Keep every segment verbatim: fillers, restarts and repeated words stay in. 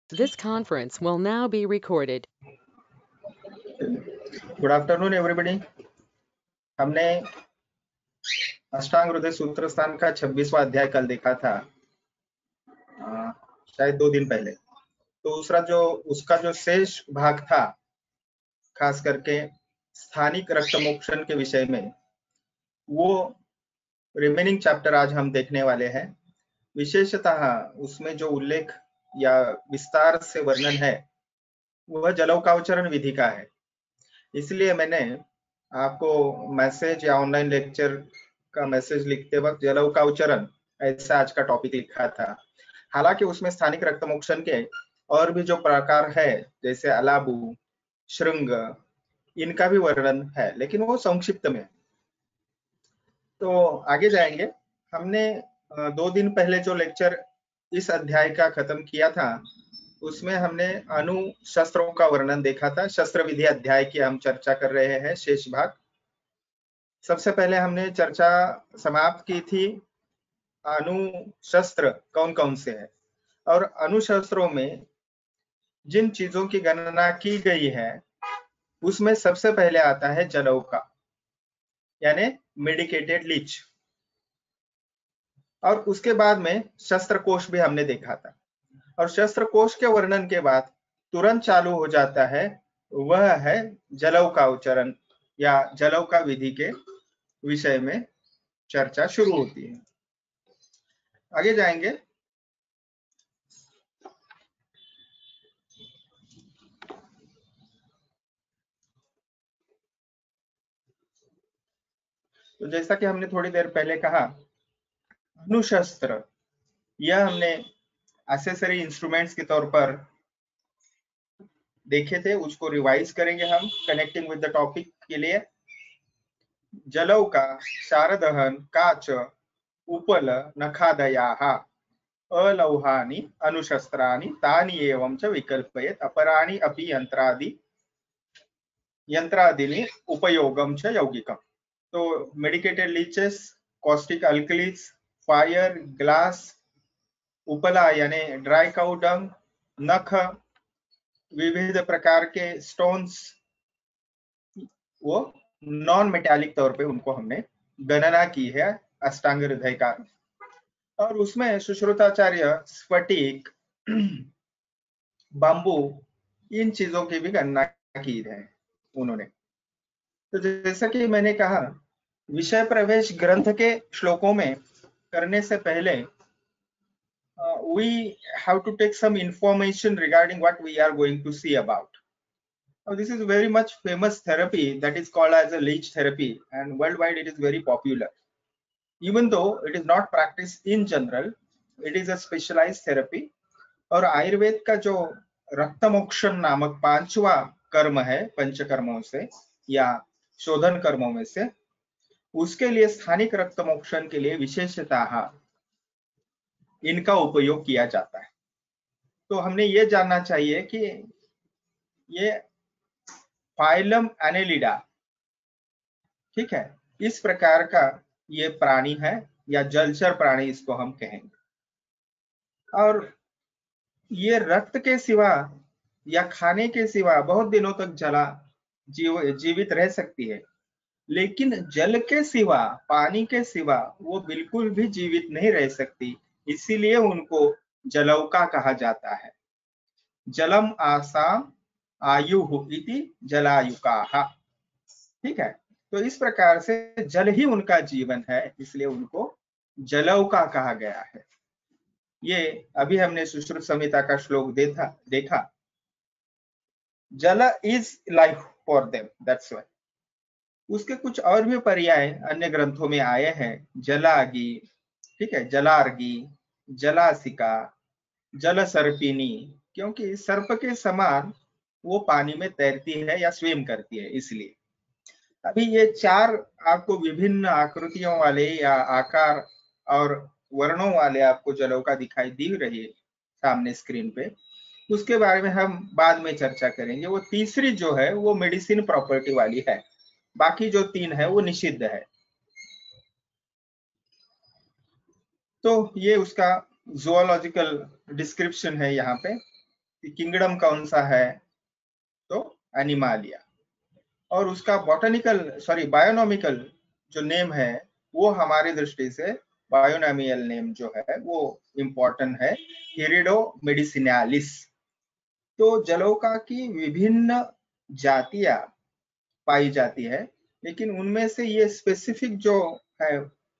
This conference will now be recorded. Good afternoon everybody. हमने अष्टांग हृदय सूत्र स्थान का छब्बीसवां अध्याय कल देखा था, आ, शायद दो दिन पहले। तो दूसरा जो उसका जो शेष भाग था, खास करके स्थानिक रक्त मोक्षण के विषय में, वो रिमेनिंग चैप्टर आज हम देखने वाले हैं। विशेषतः उसमें जो उल्लेख या विस्तार से वर्णन है वह जलौकावचरण विधि का है। इसलिए मैंने आपको मैसेज या ऑनलाइन लेक्चर का मैसेज लिखते वक्त जलौकावचरण ऐसा आज का टॉपिक लिखा था। हालांकि उसमें स्थानिक रक्त मोक्षण के और भी जो प्रकार है, जैसे अलाबू, श्रृंग, इनका भी वर्णन है, लेकिन वो संक्षिप्त में। तो आगे जाएंगे। हमने दो दिन पहले जो लेक्चर इस अध्याय का खत्म किया था, उसमें हमने अणु शस्त्रों का वर्णन देखा था। शस्त्र विधि अध्याय की हम चर्चा कर रहे हैं, शेष भाग। सबसे पहले हमने चर्चा समाप्त की थी अणु शस्त्र कौन कौन से हैं, और अणु शस्त्रों में जिन चीजों की गणना की गई है उसमें सबसे पहले आता है जलौका, यानी मेडिकेटेड लीच। और उसके बाद में शस्त्र कोश भी हमने देखा था, और शस्त्र कोश के वर्णन के बाद तुरंत चालू हो जाता है वह है जलौकावचरण या जलौका विधि के विषय में चर्चा शुरू होती है। आगे जाएंगे। तो जैसा कि हमने थोड़ी देर पहले कहा, अणुशस्त्र यह हमने एक्सेसरी इंस्ट्रूमेंट्स के तौर पर देखे थे, उसको रिवाइज करेंगे हम कनेक्टिंग विद द टॉपिक के लिए। जलौका, शारदहन, काच, उपल, नखादयाः अलौहानि अणुशस्त्राणि तानि एवं च विकल्पयेत् अपराणि अपि यंत्रादि यंत्रादीनि उपयोगम च यौगिकम। तो medicated leeches, caustic alkalis, fire, glass, उपला यानी ड्राई काउ डंग, नख, विविध प्रकार के स्टोन्स, वो नॉन मेटालिक तौर पे उनको हमने गणना की है अष्टांग हृदय का। और उसमें सुश्रुताचार्य स्फटिक, बांबू, इन चीजों की भी गणना की है उन्होंने। तो जैसा कि मैंने कहा, विषय प्रवेश ग्रंथ के श्लोकों में करने से पहले uh, we have to take some information regarding what we are going to see about. Now, this is very much famous therapy that is called as a leech therapy, and worldwide it is very popular. Even though it is not practiced in general, it is a specialized therapy. और आयुर्वेद का जो रक्त मोक्षण नामक पांचवा कर्म है पंचकर्मों से या शोधन कर्मों में से, उसके लिए स्थानिक रक्त मोक्षण के लिए विशेषतः इनका उपयोग किया जाता है। तो हमने ये जानना चाहिए कि ये फाइलम एनेलिडा, ठीक है, इस प्रकार का ये प्राणी है या जलचर प्राणी इसको हम कहेंगे। और ये रक्त के सिवा या खाने के सिवा बहुत दिनों तक जला जीव जीवित रह सकती है, लेकिन जल के सिवा, पानी के सिवा वो बिल्कुल भी जीवित नहीं रह सकती। इसीलिए उनको जलौका कहा जाता है। जलम आसाम आयु इति जलायुकाः, ठीक है। तो इस प्रकार से जल ही उनका जीवन है, इसलिए उनको जलौका कहा गया है। ये अभी हमने सुश्रुत संहिता का श्लोक देखा देखा जल is life for them, that's why. उसके कुछ और भी पर्याय अन्य ग्रंथों में आए हैं। जलागी, ठीक है, जलार्गी, जलासिका, जल सर्पिनी, क्योंकि सर्प के समान वो पानी में तैरती है या स्विम करती है, इसलिए। अभी ये चार आपको विभिन्न आकृतियों वाले या आकार और वर्णों वाले आपको जलौका दिखाई दे रही है सामने स्क्रीन पे, उसके बारे में हम बाद में चर्चा करेंगे। वो तीसरी जो है वो मेडिसिन प्रॉपर्टी वाली है, बाकी जो तीन है वो निषिद्ध है। तो ये उसका जूलॉजिकल डिस्क्रिप्शन है यहाँ पे। कि किंगडम कौन सा है, तो एनिमालिया। और उसका बॉटनिकल सॉरी बायोनॉमिकल जो नेम है वो हमारी दृष्टि से बायोनॉमियल नेम जो है वो इम्पोर्टेंट है, हिरिडो मेडिसिनालिस। तो जलौका की विभिन्न जातियां पाई जाती है, लेकिन उनमें से ये स्पेसिफिक जो है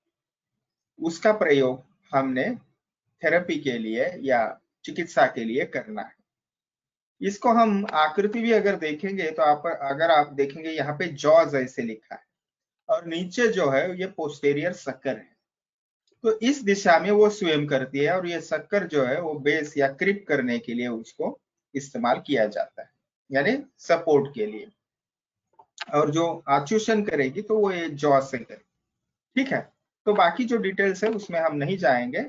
उसका प्रयोग हमने थेरेपी के लिए या चिकित्सा के लिए करना है। इसको हम आकृति भी अगर देखेंगे तो आप अगर आप देखेंगे यहाँ पे जॉज ऐसे लिखा है और नीचे जो है ये पोस्टेरियर सक्कर है, तो इस दिशा में वो स्विम करती है और ये सक्कर जो है वो बेस या क्रिप करने के लिए उसको इस्तेमाल किया जाता है, यानी सपोर्ट के लिए। और जो आचूषण करेगी तो वो ये जॉ से करेगी। ठीक है, तो बाकी जो डिटेल्स है उसमें हम नहीं जाएंगे।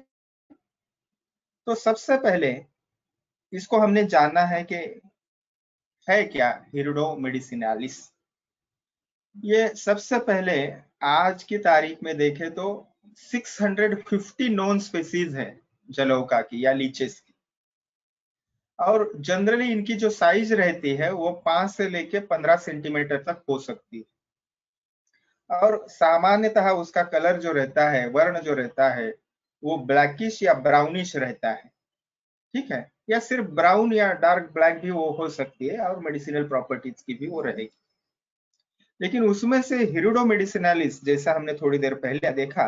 तो सबसे पहले इसको हमने जानना है कि है क्या हिरिडो मेडिसिनालिस। ये सबसे पहले आज की तारीख में देखें तो छह सौ पचास नॉन स्पीसीज है जलौका की या लीचेस की, और जनरली इनकी जो साइज रहती है वो पांच से लेके पंद्रह सेंटीमीटर तक हो सकती है। और सामान्यतः उसका कलर जो रहता है, वर्ण जो रहता है वो ब्लैकिश या ब्राउनिश रहता है। ठीक है, या सिर्फ ब्राउन या डार्क ब्लैक भी वो हो सकती है और मेडिसिनल प्रॉपर्टीज की भी वो रहेगी। लेकिन उसमें से हिरिडो मेडिसिनालिस जैसा हमने थोड़ी देर पहले देखा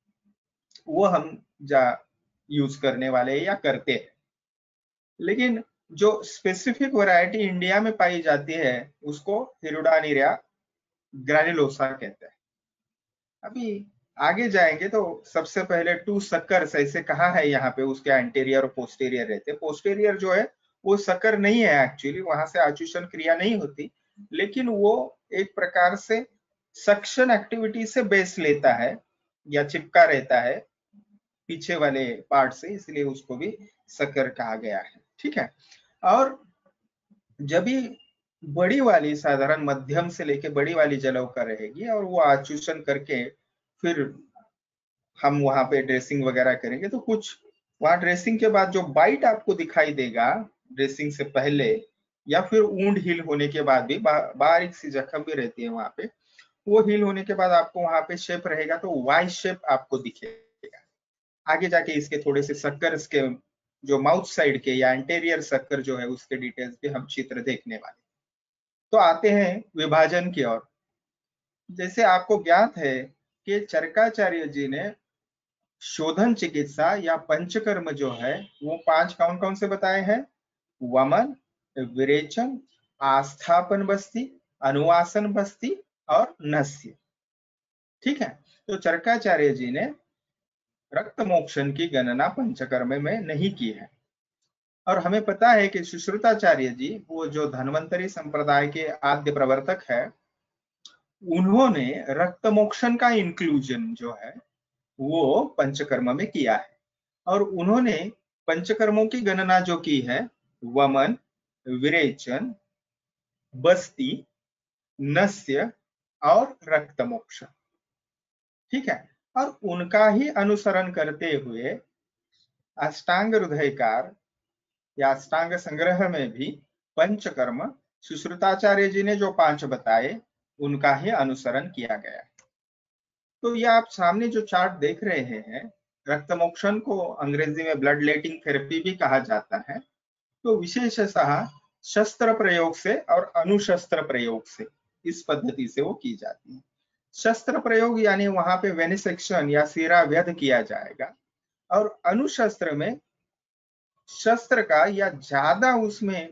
वो हम जा यूज करने वाले या करते हैं। लेकिन जो स्पेसिफिक वैरायटी इंडिया में पाई जाती है उसको हिरुडानिरिया ग्रैन्युलोसा कहते हैं। अभी आगे जाएंगे तो सबसे पहले टू सक्कर्स ऐसे कहा है यहाँ पे, उसके एंटीरियर और पोस्टीरियर रहते हैं। पोस्टीरियर जो है वो सक्कर नहीं है एक्चुअली, वहां से आचूषण क्रिया नहीं होती, लेकिन वो एक प्रकार से सक्शन एक्टिविटी से बेस लेता है या चिपका रहता है पीछे वाले पार्ट से, इसलिए उसको भी सक्कर कहा गया है। ठीक है, और जब भी बड़ी वाली साधारण मध्यम से लेके बड़ी वाली जलौका रहेगी और वो आचूषण करके फिर हम वहां पे ड्रेसिंग वगैरह करेंगे, तो कुछ वहां ड्रेसिंग के बाद जो बाइट आपको दिखाई देगा ड्रेसिंग से पहले या फिर वुंड हील होने के बाद भी बा, बारीक सी जख्म भी रहती है वहां पे, वो हील होने के बाद आपको वहां पे शेप रहेगा तो वाई शेप आपको दिखेगा। आगे जाके इसके थोड़े से सक्कर के जो माउथ साइड के या एंटेरियर सक्कर जो है उसके डिटेल्स भी हम चित्र देखने वाले। तो आते हैं विभाजन की ओर। जैसे आपको ज्ञात है कि चरकाचार्य जी ने शोधन चिकित्सा या पंचकर्म जो है वो पांच कौन कौन से बताए हैं? वमन, विरेचन, आस्थापन बस्ती, अनुवासन बस्ती और नस्य। ठीक है, तो चरकाचार्य जी ने रक्त मोक्षण की गणना पंचकर्म में नहीं की है। और हमें पता है कि सुश्रुताचार्य जी वो जो धन्वंतरी संप्रदाय के आद्य प्रवर्तक है, उन्होंने रक्त मोक्षण का इंक्लूजन जो है वो पंचकर्म में किया है। और उन्होंने पंचकर्मों की गणना जो की है वमन, विरेचन, बस्ती, नस्य और रक्त मोक्ष। ठीक है, और उनका ही अनुसरण करते हुए अष्टांग हृदयकार या अष्टांग संग्रह में भी पंचकर्म सुश्रुताचार्य जी ने जो पांच बताए उनका ही अनुसरण किया गया। तो ये आप सामने जो चार्ट देख रहे हैं, रक्त मोक्षण को अंग्रेजी में ब्लड लेटिंग थेरेपी भी कहा जाता है। तो विशेषतः शस्त्र प्रयोग से और अनुशस्त्र प्रयोग से इस पद्धति से वो की जाती है। शस्त्र प्रयोग यानी वहां पे वेनिसेक्शन या सीरा व्यध किया जाएगा, और अनुशस्त्र में शस्त्र का या ज्यादा उसमें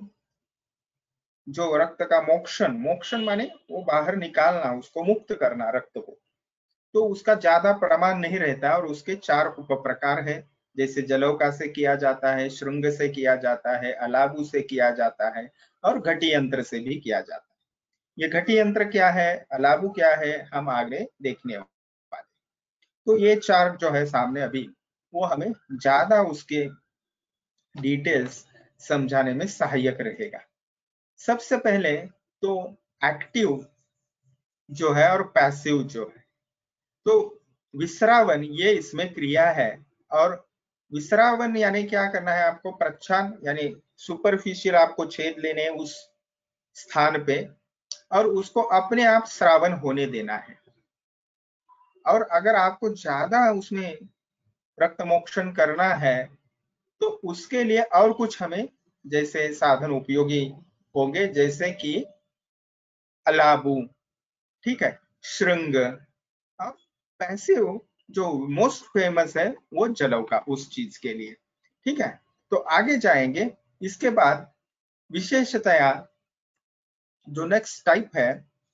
जो रक्त का मोक्षण, मोक्षण माने वो बाहर निकालना, उसको मुक्त करना रक्त को, तो उसका ज्यादा प्रमाण नहीं रहता और उसके चार उप प्रकार है। जैसे जलौका से किया जाता है, श्रृंग से किया जाता है, अलाबू से किया जाता है और घटी यंत्र से भी किया जाता है। ये घटी यंत्र क्या है, अलाबू क्या है, हम आगे देखने वाले। तो ये चार जो है सामने अभी, वो हमें ज्यादा उसके डिटेल्स समझाने में सहायक रहेगा। सबसे पहले तो एक्टिव जो है और पैसिव जो है, तो विसरावन ये इसमें क्रिया है और विसरावन यानी क्या करना है आपको, प्रच्छान यानी सुपरफिशियल आपको छेद लेने हैं उस स्थान पे और उसको अपने आप श्रावण होने देना है। और अगर आपको ज्यादा उसमें रक्त मोक्षण करना है तो उसके लिए और कुछ हमें जैसे साधन उपयोगी होंगे, जैसे कि अलाबू, ठीक है, श्रृंग, और पैसिव जो मोस्ट फेमस है वो जलव का उस चीज के लिए, ठीक है। तो आगे जाएंगे, इसके बाद विशेषतया जो नेक्स्ट टाइप है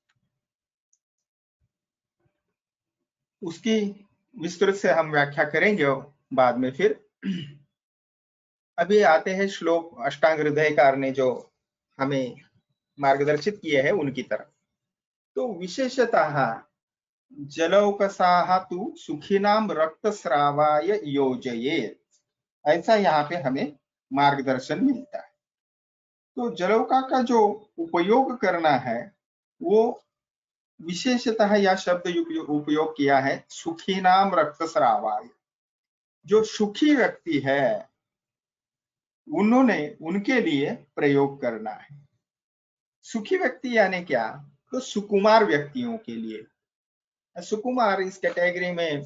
उसकी विस्तृत से हम व्याख्या करेंगे बाद में। फिर अभी आते हैं श्लोक अष्टांग हृदयकार ने जो हमें मार्गदर्शित किए हैं उनकी तरफ। तो विशेषतः जलौकसाः तु सुखिनाम रक्तस्रावाय योजयेत्, ऐसा यहाँ पे हमें मार्गदर्शन मिलता है। तो जलौका का जो उपयोग करना है वो विशेषतः यह शब्द उपयोग किया है सुखी नाम रक्तस्रावाय। जो सुखी व्यक्ति है उन्होंने उनके लिए प्रयोग करना है। सुखी व्यक्ति यानी क्या, तो सुकुमार व्यक्तियों के लिए। सुकुमार इस कैटेगरी में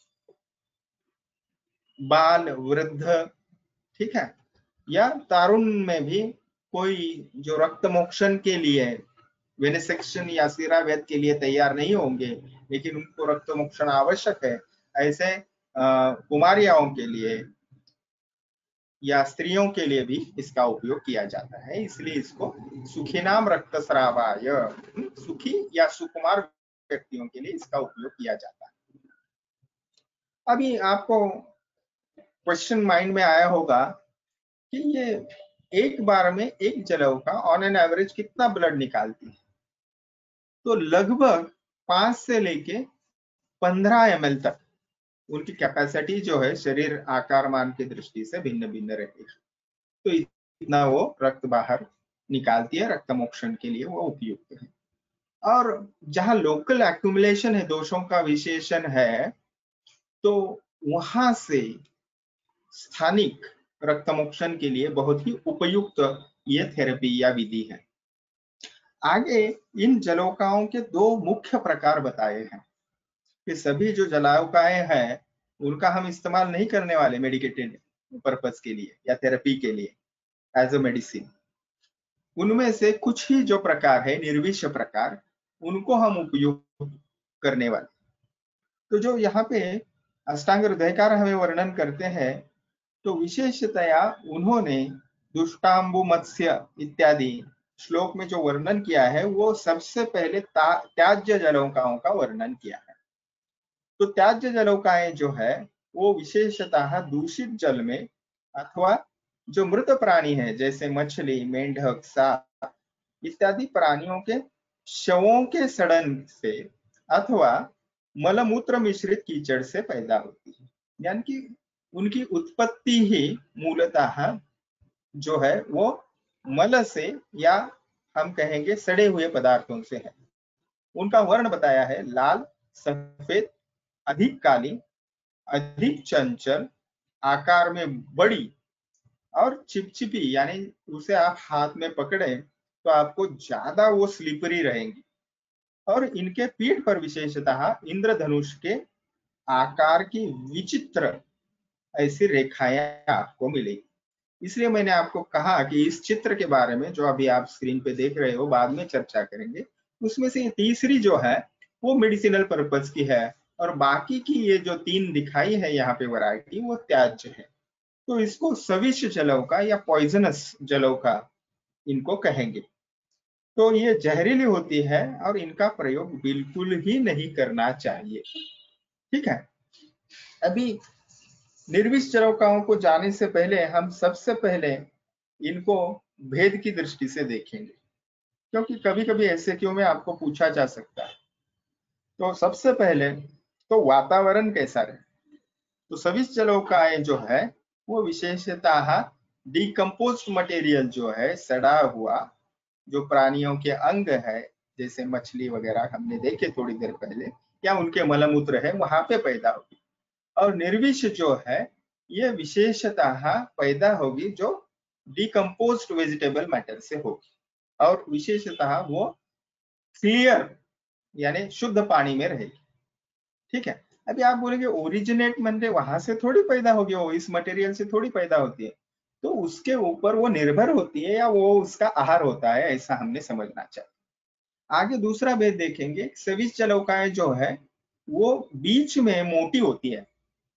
बाल, वृद्ध, ठीक है, या तारुण में भी कोई जो रक्त मोक्षण के लिए वेनिसेक्शन या सिरावेद के लिए तैयार नहीं होंगे लेकिन उनको रक्त मोक्षण आवश्यक है, ऐसे कुमारियाओं के लिए या स्त्रियों के लिए भी इसका उपयोग किया जाता है। इसलिए इसको सुखी नाम रक्तस्रावाय, सुखी या सुकुमार व्यक्तियों के लिए इसका उपयोग किया जाता है। अभी आपको क्वेश्चन माइंड में आया होगा कि ये एक बार में एक जलव का ऑन एन एवरेज कितना ब्लड निकालती है। तो लगभग पांच से लेके पंद्रह एम एल तक उनकी कैपेसिटी जो है शरीर आकार मान की दृष्टि से भिन्न भिन्न रहेगी। तो इतना वो रक्त बाहर निकालती है, रक्त मोक्षण के लिए वो उपयुक्त है। और जहां लोकल एक्यूमुलेशन है, दोषों का विशेषण है, तो वहां से स्थानिक रक्त मोक्षण के लिए बहुत ही उपयुक्त ये थेरेपी या विधि है। आगे इन जलौकाओं के दो मुख्य प्रकार बताए हैं कि सभी जो जलौकाएं हैं उनका हम इस्तेमाल नहीं करने वाले मेडिकेटेड पर्पस के लिए या थेरेपी के लिए एज अ मेडिसिन। उनमें से कुछ ही जो प्रकार है निर्विष प्रकार, उनको हम उपयोग करने वाले। तो जो यहाँ पे अष्टांग हृदयकार हमें वर्णन करते हैं, तो विशेषतया उन्होंने दुष्टांबु मत्स्य इत्यादि श्लोक में जो वर्णन किया है वो सबसे पहले त्याज्य जलौकाओं का वर्णन किया है। तो त्याज्य जलौकाएं जो है वो विशेषतः दूषित जल में अथवा जो मृत प्राणी है जैसे मछली, मेंढक, सांप इत्यादि प्राणियों के शवों के सड़न से अथवा मलमूत्र मिश्रित कीचड़ से पैदा होती है। यानी कि उनकी उत्पत्ति ही मूलतः जो है वो मल से या हम कहेंगे सड़े हुए पदार्थों से है। उनका वर्ण बताया है लाल, सफेद, अधिक काली, अधिक चंचल, आकार में बड़ी और चिपचिपी, यानी उसे आप हाथ में पकड़े तो आपको ज्यादा वो स्लिपरी रहेंगी। और इनके पीठ पर विशेषतः इंद्रधनुष के आकार की विचित्र ऐसी रेखाएं आपको मिलेगी। इसलिए मैंने आपको कहा कि इस चित्र के बारे में जो अभी आप स्क्रीन पे देख रहे हो बाद में चर्चा करेंगे। उसमें से तीसरी जो है वो मेडिसिनल पर्पस की है और बाकी की ये जो तीन दिखाई है यहाँ पे वैरायटी वो त्याज्य है। तो इसको सविष जलौका या पॉइजनस जलौका इनको कहेंगे। तो ये जहरीली होती है और इनका प्रयोग बिल्कुल ही नहीं करना चाहिए, ठीक है। अभी निर्विष जलौकाओं को जाने से पहले हम सबसे पहले इनको भेद की दृष्टि से देखेंगे, क्योंकि कभी कभी ऐसे क्यों में आपको पूछा जा सकता है। तो सबसे पहले तो वातावरण कैसा रहे। तो सविष जलौकाएं जो है वो विशेषतः डिकम्पोज्ड मटेरियल जो है सड़ा हुआ जो प्राणियों के अंग है जैसे मछली वगैरह हमने देखे थोड़ी देर पहले, या उनके मलमूत्र है वहां पे पैदा होगी। और निर्विष जो है ये विशेषतः पैदा होगी जो डिकम्पोज्ड वेजिटेबल मैटर से होगी, और विशेषतः वो क्लियर यानी शुद्ध पानी में रहेगी। ठीक है, अभी आप बोलेंगे ओरिजिनेट मंडे वहां से थोड़ी पैदा होगी, वो इस मटेरियल से थोड़ी पैदा होती है, तो उसके ऊपर वो निर्भर होती है या वो उसका आहार होता है, ऐसा हमने समझना चाहिए। आगे दूसरा भेद देखेंगे, सविस जलौकाएं जो है वो बीच में मोटी होती है,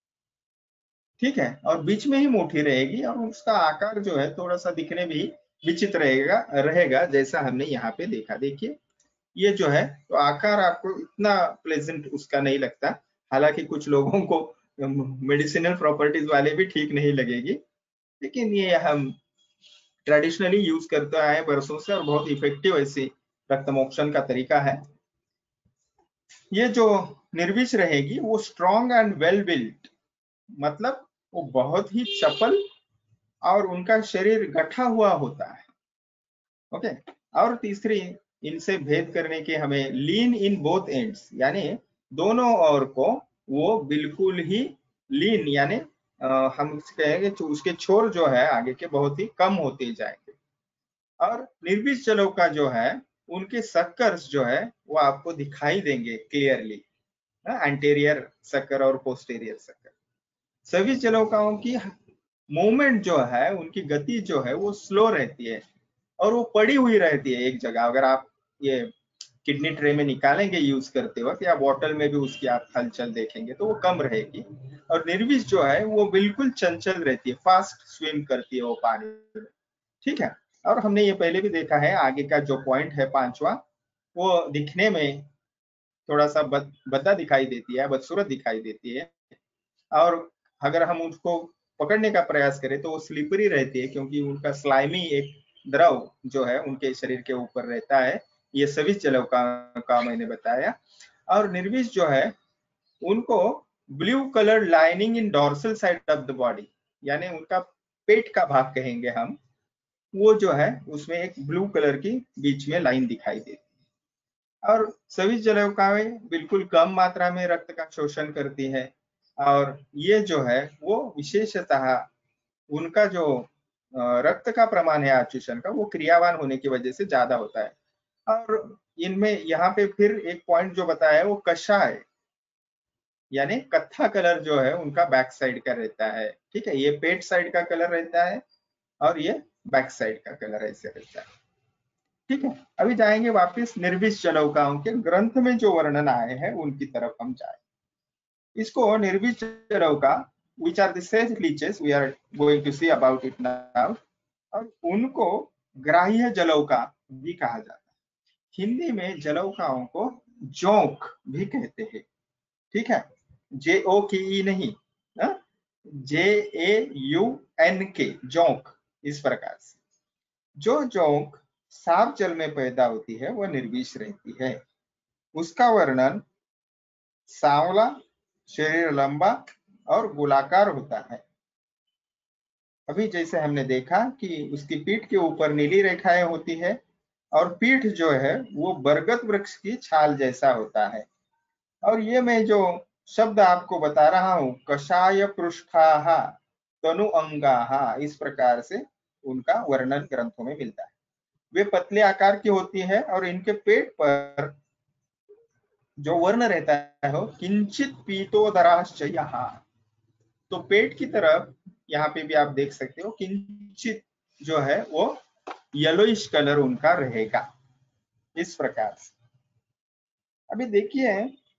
ठीक है, और बीच में ही मोटी रहेगी, और उसका आकार जो है थोड़ा सा दिखने भी विचित्र रहेगा रहेगा जैसा हमने यहाँ पे देखा। देखिए ये जो है तो आकार आपको इतना प्लेजेंट उसका नहीं लगता, हालांकि कुछ लोगों को मेडिसिनल प्रॉपर्टीज वाले भी ठीक नहीं लगेगी, लेकिन ये हम ट्रेडिशनली यूज करते आए बरसों से और बहुत इफेक्टिव ऐसे रक्त मोक्षण का तरीका है। ये जो निर्विष रहेगी वो स्ट्रॉन्ग एंड वेल बिल्ट, मतलब वो बहुत ही चपल और उनका शरीर गठा हुआ होता है। ओके, और तीसरी इनसे भेद करने के हमें लीन इन बोथ एंड्स, यानी दोनों ओर को वो बिल्कुल ही लीन, यानी हम कहेंगे उसके छोर जो है आगे के बहुत ही कम होते जाएंगे। और निर्विष जलौका जो है उनके सक्कर्स जो है वो आपको दिखाई देंगे क्लियरली, एंटीरियर सक्कर और पोस्टीरियर सक्कर। सभी जलौकाओं की मूवमेंट जो है, उनकी गति जो है वो स्लो रहती है और वो पड़ी हुई रहती है एक जगह। अगर आप ये किडनी ट्रे में निकालेंगे यूज करते वक्त या बॉटल में भी उसकी आप हलचल देखेंगे तो वो कम रहेगी। और निर्विष जो है वो बिल्कुल चंचल रहती है, फास्ट स्विम करती है वो पानी में। ठीक है, और हमने ये पहले भी देखा है, आगे का जो पॉइंट है पांचवा, वो दिखने में थोड़ा सा बद, बद्दा दिखाई देती है, बदसूरत दिखाई देती है, और अगर हम उसको पकड़ने का प्रयास करें तो वो स्लिपरी रहती है, क्योंकि उनका स्लाइमी एक द्रव जो है उनके शरीर के ऊपर रहता है। ये सविस जलौका का मैंने बताया। और निर्विष जो है उनको blue colour lining in dorsal side of the body, यानी उनका पेट का भाग कहेंगे हम, वो जो है उसमें एक ब्लू कलर की बीच में लाइन दिखाई देती है। और सविस जलौकाएं बिल्कुल कम मात्रा में रक्त का शोषण करती है, और ये जो है वो विशेषतः उनका जो रक्त का प्रमाण है आचूषण का वो क्रियावान होने की वजह से ज्यादा होता है। और इनमें यहाँ पे फिर एक पॉइंट जो बताया है वो कषाय, यानी कत्था कलर जो है उनका बैक साइड का रहता है। ठीक है, ये पेट साइड का कलर रहता है और ये बैक साइड का कलर ऐसे रहता है। ठीक है, अभी जाएंगे वापस निर्विष जलौकाओं के ग्रंथ में जो वर्णन आए हैं उनकी तरफ हम जाए। इसको निर्विष जलौका, which are the sage leeches, we are going to see about it now, और उनको ग्राह्य जलौका भी कहा जाता है। हिंदी में जलौकाओं को जोंक भी कहते हैं। ठीक है, जे ओ की ई नहीं, जे ए यू एन के, जोंक, इस प्रकार से। जो जोंक साफ जल में पैदा होती है वह निर्विष रहती है। उसका वर्णन सांवला, शरीर लंबा और गोलाकार होता है। अभी जैसे हमने देखा कि उसकी पीठ के ऊपर नीली रेखाएं होती है, और पीठ जो है वो बरगद वृक्ष की छाल जैसा होता है। और ये मैं जो शब्द आपको बता रहा हूं, कषाय पृष्ठाः तनु अंगाः, इस प्रकार से उनका वर्णन ग्रंथों में मिलता है। वे पतले आकार की होती है और इनके पेट पर जो वर्ण रहता है वो किंचित पीतोदराश्चयः, तो पेट की तरफ यहाँ पे भी आप देख सकते हो किंचित जो है वो येलोइश कलर उनका रहेगा, इस प्रकार से। अभी देखिए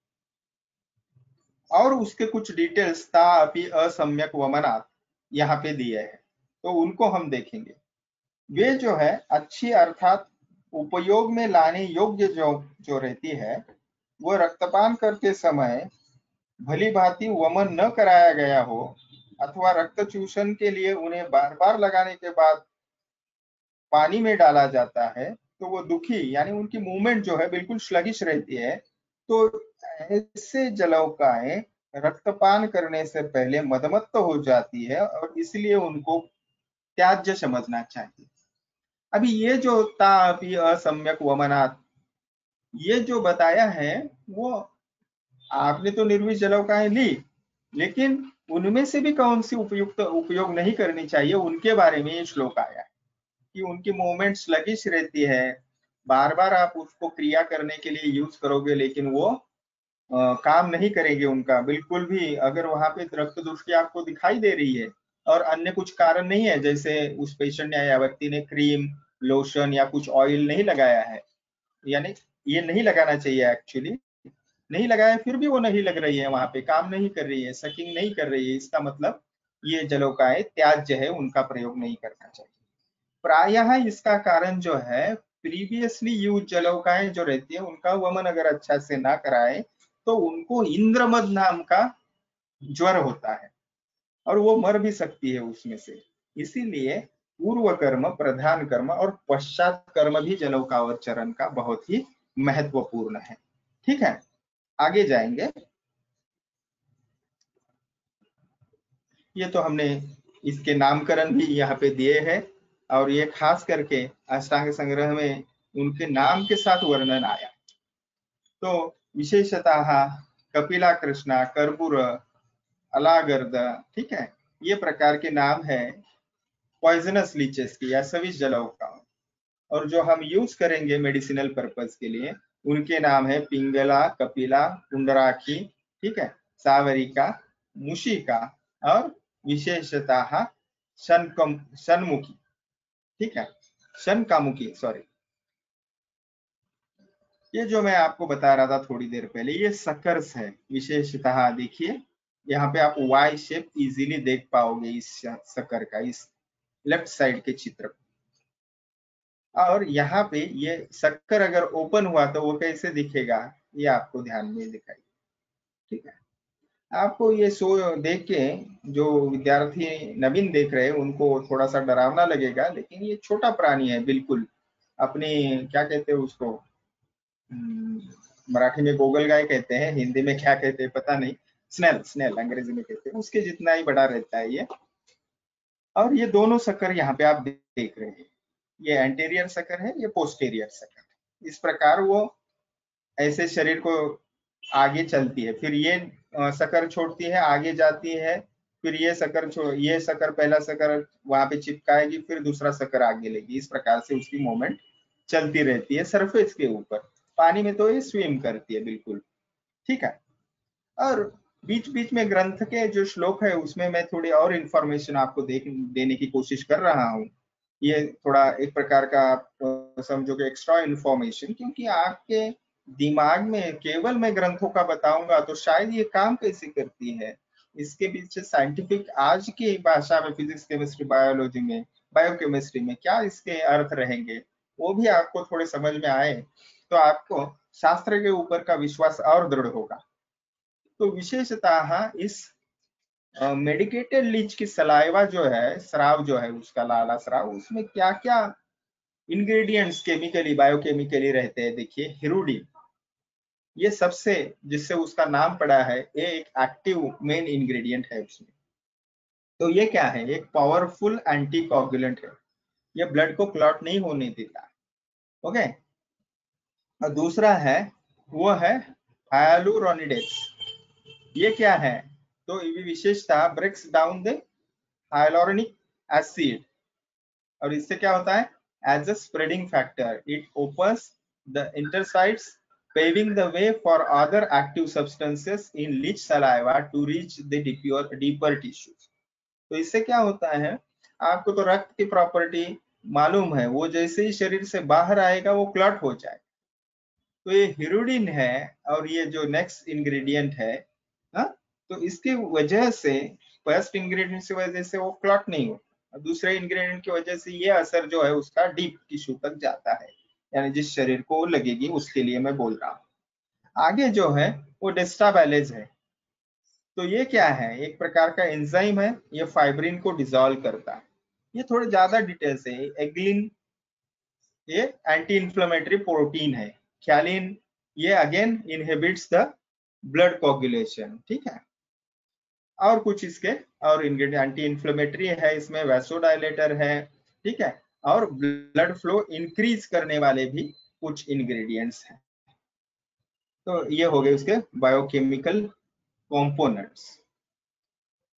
और उसके कुछ डिटेल्स ता अपि असम्यक वमनात् यहाँ पे दिए हैं, तो उनको हम देखेंगे। वे जो है अच्छी अर्थात उपयोग में लाने योग्य जो जो रहती है, वो रक्तपान करते समय भली भांति वमन न कराया गया हो, अथवा रक्त चूषण के लिए उन्हें बार बार लगाने के बाद पानी में डाला जाता है, तो वो दुखी, यानी उनकी मूवमेंट जो है बिल्कुल स्लगिश रहती है। तो ऐसे जलौकाएं रक्तपान करने से पहले मदमत्त हो जाती है और इसलिए उनको त्याज्य समझना चाहिए। अभी ये जो तापि असम्यक वमनात्, ये जो बताया है वो आपने तो निर्विष जलौकाएं ली, लेकिन उनमें से भी कौन सी उपयुक्त उपयोग नहीं करनी चाहिए, उनके बारे में ये श्लोक आया है कि उनकी मूवमेंट स्लगिश रहती है, बार बार आप उसको क्रिया करने के लिए यूज करोगे लेकिन वो आ, काम नहीं करेंगे उनका बिल्कुल भी। अगर वहां पे रक्त दुष्टि आपको दिखाई दे रही है और अन्य कुछ कारण नहीं है, जैसे उस पेशेंट या व्यक्ति ने क्रीम, लोशन या कुछ ऑयल नहीं लगाया है, यानी ये नहीं लगाना चाहिए एक्चुअली, नहीं लगाया फिर भी वो नहीं लग रही है, वहां पे काम नहीं कर रही है, सकिंग नहीं कर रही है, इसका मतलब ये जलोकाएं त्याज्य है, उनका प्रयोग नहीं करना चाहिए। प्रायः इसका कारण जो है, प्रीवियसली यूज जलोकाएं जो रहती है उनका वमन अगर अच्छा से ना कराए तो उनको इंद्रमद नाम का ज्वर होता है और वो मर भी सकती है उसमें से। इसीलिए पूर्व कर्म, प्रधान कर्म और पश्चात कर्म भी जलौकावचरण का बहुत ही महत्वपूर्ण है। ठीक है, आगे जाएंगे। ये तो हमने इसके नामकरण भी यहाँ पे दिए हैं और ये खास करके अष्टांग संग्रह में उनके नाम के साथ वर्णन आया। तो विशेषतः कपिला कृष्णा, कर्पूर, अलागर्द, ठीक है, ये प्रकार के नाम है पॉइजनस लीचेस की या सविश जलौका। और जो हम यूज करेंगे मेडिसिनल पर्पज के लिए उनके नाम है पिंगला, कपिला, कुंडराखी, ठीक है, सावरिका, मुशिका और विशेषतः शनकम शनमुखी, ठीक है, शनकामुखी, सॉरी। ये जो मैं आपको बता रहा था थोड़ी देर पहले, ये सकर्स है विशेषतः। देखिए यहाँ पे आप वाई शेप इजीली देख पाओगे इस सकर का, इस लेफ्ट साइड के चित्र को। और यहाँ पे ये शक्कर अगर ओपन हुआ तो वो कैसे दिखेगा, ये आपको ध्यान में दिखाई, ठीक है। आपको ये शो देख के जो विद्यार्थी नवीन देख रहे हैं उनको थोड़ा सा डरावना लगेगा, लेकिन ये छोटा प्राणी है बिल्कुल। अपनी क्या कहते हैं उसको, मराठी में गोगल गाय कहते हैं, हिंदी में क्या कहते हैं पता नहीं, स्नेल, स्नेल अंग्रेजी में कहते हैं, उसके जितना ही बड़ा रहता है ये। और ये दोनों शक्कर यहाँ पे आप देख रहे हैं, ये एंटीरियर सकर है, ये पोस्टीरियर सकर है। इस प्रकार वो ऐसे शरीर को आगे चलती है, फिर ये सकर छोड़ती है, आगे जाती है, फिर ये सकर छोड़ ये सकर पहला सकर वहां पे चिपकाएगी, फिर दूसरा सकर आगे लेगी। इस प्रकार से उसकी मूवमेंट चलती रहती है सरफेस के ऊपर। पानी में तो ये स्विम करती है बिल्कुल, ठीक है। और बीच बीच में ग्रंथ के जो श्लोक है उसमें मैं थोड़ी और इंफॉर्मेशन आपको देख देने की कोशिश कर रहा हूँ। ये थोड़ा एक प्रकार का आप समझो कि एक्स्ट्रा इंफॉर्मेशन, क्योंकि आपके दिमाग में केवल मैं ग्रंथों का बताऊंगा तो शायद ये काम कैसे करती है, इसके पीछे साइंटिफिक आज की भाषा में फिजिक्स, केमिस्ट्री, बायोलॉजी में, बायोकेमिस्ट्री में क्या इसके अर्थ रहेंगे, वो भी आपको थोड़े समझ में आए तो आपको शास्त्र के ऊपर का विश्वास और दृढ़ होगा। तो विशेषतः इस मेडिकेटेड लीच की सलाइवा जो है, स्राव जो है उसका लाला स्राव, उसमें क्या क्या इंग्रेडिएंट्स केमिकली, बायोकेमिकली रहते हैं। देखिए हिरुडीन, ये सबसे जिससे उसका नाम पड़ा है, ये एक एक्टिव मेन इंग्रेडिएंट है उसमें। तो ये क्या है, एक पावरफुल एंटी कोगुलेंट है, ये ब्लड को क्लॉट नहीं होने देता। ओके, और दूसरा है वो है हाइलुरोनिडेज। ये क्या है, तो ये विशेषता breaks down the hyaluronic acid, और इससे क्या होता है, as a spreading factor it opens the intercytes, paving the way for other active substances in leech saliva to reach the deeper deeper tissues। तो इससे क्या होता है, आपको तो रक्त की प्रॉपर्टी मालूम है, वो जैसे ही शरीर से बाहर आएगा वो क्लॉट हो जाए। तो ये हिरुडिन है और ये जो नेक्स्ट इंग्रेडिएंट है, हा? तो इसकी वजह से, फर्स्ट इंग्रेडिएंट की वजह से वो क्लॉट नहीं होता, दूसरे इंग्रेडिएंट की वजह से ये असर जो है उसका डीप टिश्यू तक जाता है, यानी जिस शरीर को लगेगी उसके लिए मैं बोल रहा हूँ। आगे जो है वो डेस्टाबैलेज है। तो ये क्या है, एक प्रकार का एंजाइम है, ये फाइब्रिन को डिसॉल्व करता है। ये थोड़े ज्यादा डिटेल्स है। एग्लिन ये एंटी इंफ्लेमेटरी प्रोटीन है। ख्यालिन ये again inhibits the blood coagulation, ठीक है। और कुछ इसके और इंग्रेडिएंट, एंटी इंफ्लेमेटरी है, इसमें वैसोडाइलेटर है, ठीक है, और ब्लड फ्लो इंक्रीज करने वाले भी कुछ इंग्रेडिएंट्स हैं। तो ये हो गए उसके बायोकेमिकल कंपोनेंट्स।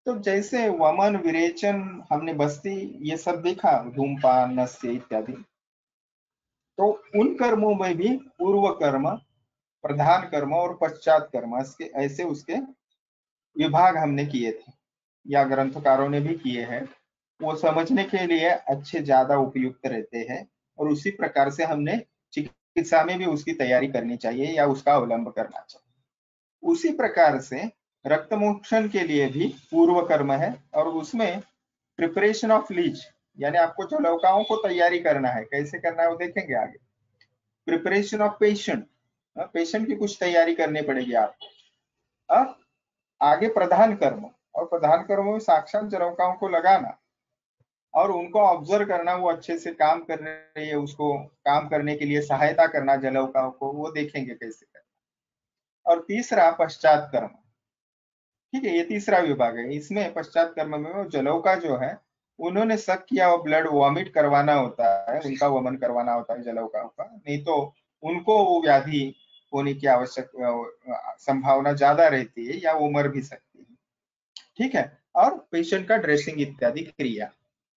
तो जैसे वमन, विरेचन, हमने बस्ती ये सब देखा, धूमपान, नस्य इत्यादि, तो उन कर्मों में भी पूर्व कर्म, प्रधान कर्म और पश्चात कर्म इसके ऐसे उसके विभाग हमने किए थे या ग्रंथकारों ने भी किए हैं। वो समझने के लिए अच्छे ज्यादा उपयुक्त रहते हैं और उसी प्रकार से हमने चिकित्सा में भी उसकी तैयारी करनी चाहिए या उसका अवलंब करना चाहिए। उसी प्रकार से रक्त मोक्षण के लिए भी पूर्व कर्म है और उसमें प्रिपरेशन ऑफ लीच, यानी आपको जो लौकाओं को तैयारी करना है, कैसे करना है वो देखेंगे आगे। प्रिपरेशन ऑफ पेशेंट, पेशेंट की कुछ तैयारी करनी पड़ेगी आपको। अब आगे प्रधान कर्म, और प्रधान कर्म में साक्षात जलौकाओं को लगाना और उनको ऑब्जर्व करना, वो अच्छे से काम कर रही है, उसको काम करने के लिए सहायता करना जलौकाओं को, वो देखेंगे कैसे करना। और तीसरा पश्चात कर्म, ठीक है, ये तीसरा विभाग है। इसमें पश्चात कर्म में वो जलौका जो है, उन्होंने शक किया वो ब्लड वॉमिट करवाना होता है, उनका वमन करवाना होता है जलौकाओं का, नहीं तो उनको वो व्याधि होने की आवश्यक संभावना ज्यादा रहती है या वो मर भी सकती है, ठीक है। और पेशेंट का ड्रेसिंग इत्यादि क्रिया,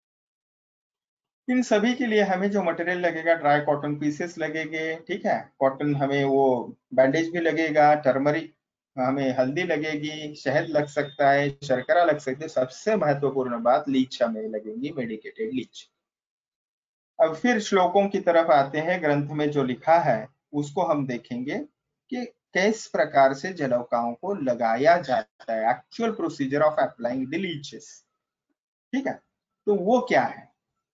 इन सभी के लिए हमें जो मटेरियल लगेगा, ड्राई कॉटन पीसेस लगेंगे, ठीक है, कॉटन, हमें वो बैंडेज भी लगेगा, टर्मरिक, हमें हल्दी लगेगी, शहद लग सकता है, शर्करा लग सकती है, सबसे महत्वपूर्ण बात लीच हमें लगेंगी, मेडिकेटेड लीच। अब फिर श्लोकों की तरफ आते हैं। ग्रंथ में जो लिखा है उसको हम देखेंगे कि किस प्रकार से जलौकाओं को लगाया जाता है, actual procedure of applying the leeches, ठीक है। तो वो क्या है,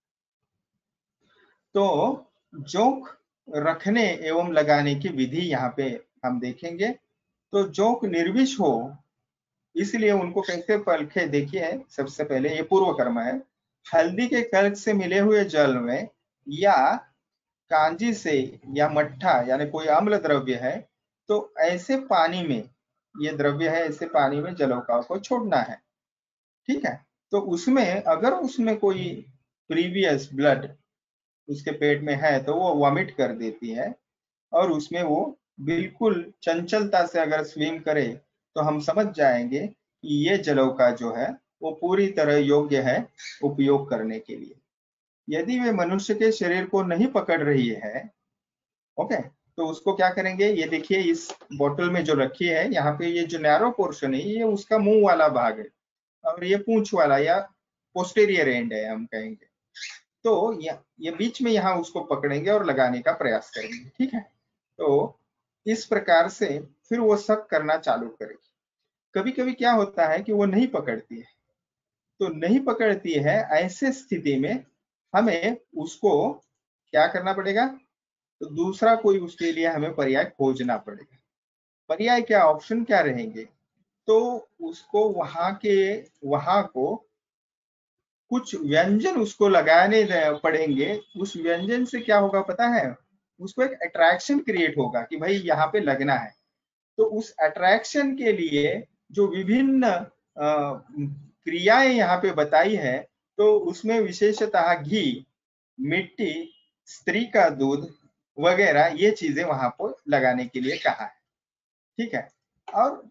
तो जोंक रखने एवं लगाने की विधि यहाँ पे हम देखेंगे। तो जोंक निर्विष हो, इसलिए उनको कैसे परखे, देखिए सबसे पहले ये पूर्व कर्म है। हल्दी के कल्क से मिले हुए जल में या कांजी से या मट्ठा यानी कोई अम्ल द्रव्य है, तो ऐसे पानी में, ये द्रव्य है, ऐसे पानी में जलौकाओं को छोड़ना है, ठीक है। तो उसमें अगर उसमें कोई प्रीवियस ब्लड उसके पेट में है तो वो वॉमिट कर देती है, और उसमें वो बिल्कुल चंचलता से अगर स्विम करे तो हम समझ जाएंगे कि ये जलौका जो है वो पूरी तरह योग्य है उपयोग करने के लिए। यदि वे मनुष्य के शरीर को नहीं पकड़ रही है, ओके, तो उसको क्या करेंगे, ये देखिए इस बोतल में जो रखी है, यहाँ पे ये जो नैरो पोर्शन है ये उसका मुंह वाला भाग है, और ये पूंछ वाला या पोस्टेरियर एंड है हम कहेंगे। तो ये ये बीच में यहाँ उसको पकड़ेंगे और लगाने का प्रयास करेंगे, ठीक है। तो इस प्रकार से फिर वो शक करना चालू करेगी। कभी कभी क्या होता है कि वो नहीं पकड़ती है, तो नहीं पकड़ती है, ऐसे स्थिति में हमें उसको क्या करना पड़ेगा, तो दूसरा कोई उसके लिए हमें पर्याय खोजना पड़ेगा। पर्याय क्या, ऑप्शन क्या रहेंगे, तो उसको वहां के वहां को कुछ व्यंजन उसको लगाने पड़ेंगे। उस व्यंजन से क्या होगा पता है, उसको एक अट्रैक्शन क्रिएट होगा कि भाई यहाँ पे लगना है। तो उस अट्रैक्शन के लिए जो विभिन्न क्रियाएं यहाँ पे बताई है, तो उसमें विशेषतः घी, मिट्टी, स्त्री का दूध वगैरह ये चीजें वहां पर लगाने के लिए कहा है, ठीक है। और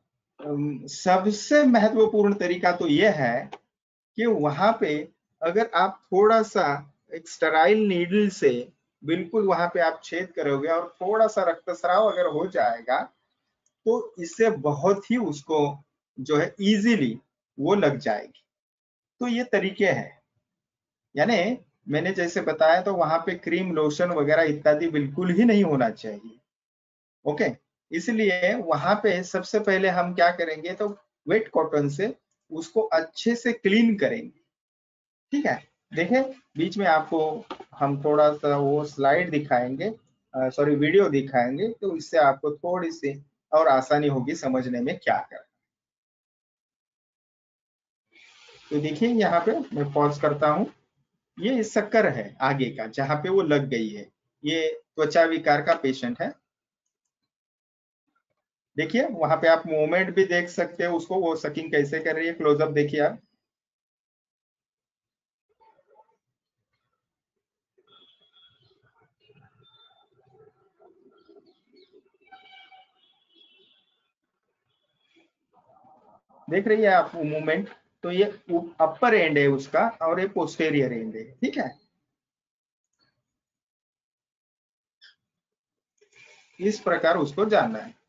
सबसे महत्वपूर्ण तरीका तो यह है कि वहां पे अगर आप थोड़ा सा एक स्टराइल नीडल से बिल्कुल वहां पे आप छेद करोगे और थोड़ा सा रक्तस्राव अगर हो जाएगा, तो इससे बहुत ही उसको जो है इजीली वो लग जाएगी। तो ये तरीके हैं, यानी मैंने जैसे बताया, तो वहां पे क्रीम, लोशन वगैरह इत्यादि बिल्कुल ही नहीं होना चाहिए, ओके। इसलिए वहां पे सबसे पहले हम क्या करेंगे, तो वेट कॉटन से उसको अच्छे से क्लीन करेंगे, ठीक है। देखें बीच में आपको हम थोड़ा सा वो स्लाइड दिखाएंगे, सॉरी वीडियो दिखाएंगे, तो इससे आपको थोड़ी सी और आसानी होगी समझने में क्या करना। तो देखिए यहाँ पे मैं पॉज करता हूँ, ये शक्कर है आगे का जहाँ पे वो लग गई है, ये त्वचा विकार का पेशेंट है। देखिए वहां पे आप मूवमेंट भी देख सकते हो, उसको वो सकिंग कैसे कर रही है, क्लोजअप देखिए आप। देख रही है आप मूवमेंट, तो ये अपर एंड है उसका और ये पोस्टेरियर एंड है, ठीक है। इस प्रकार उसको जानना है।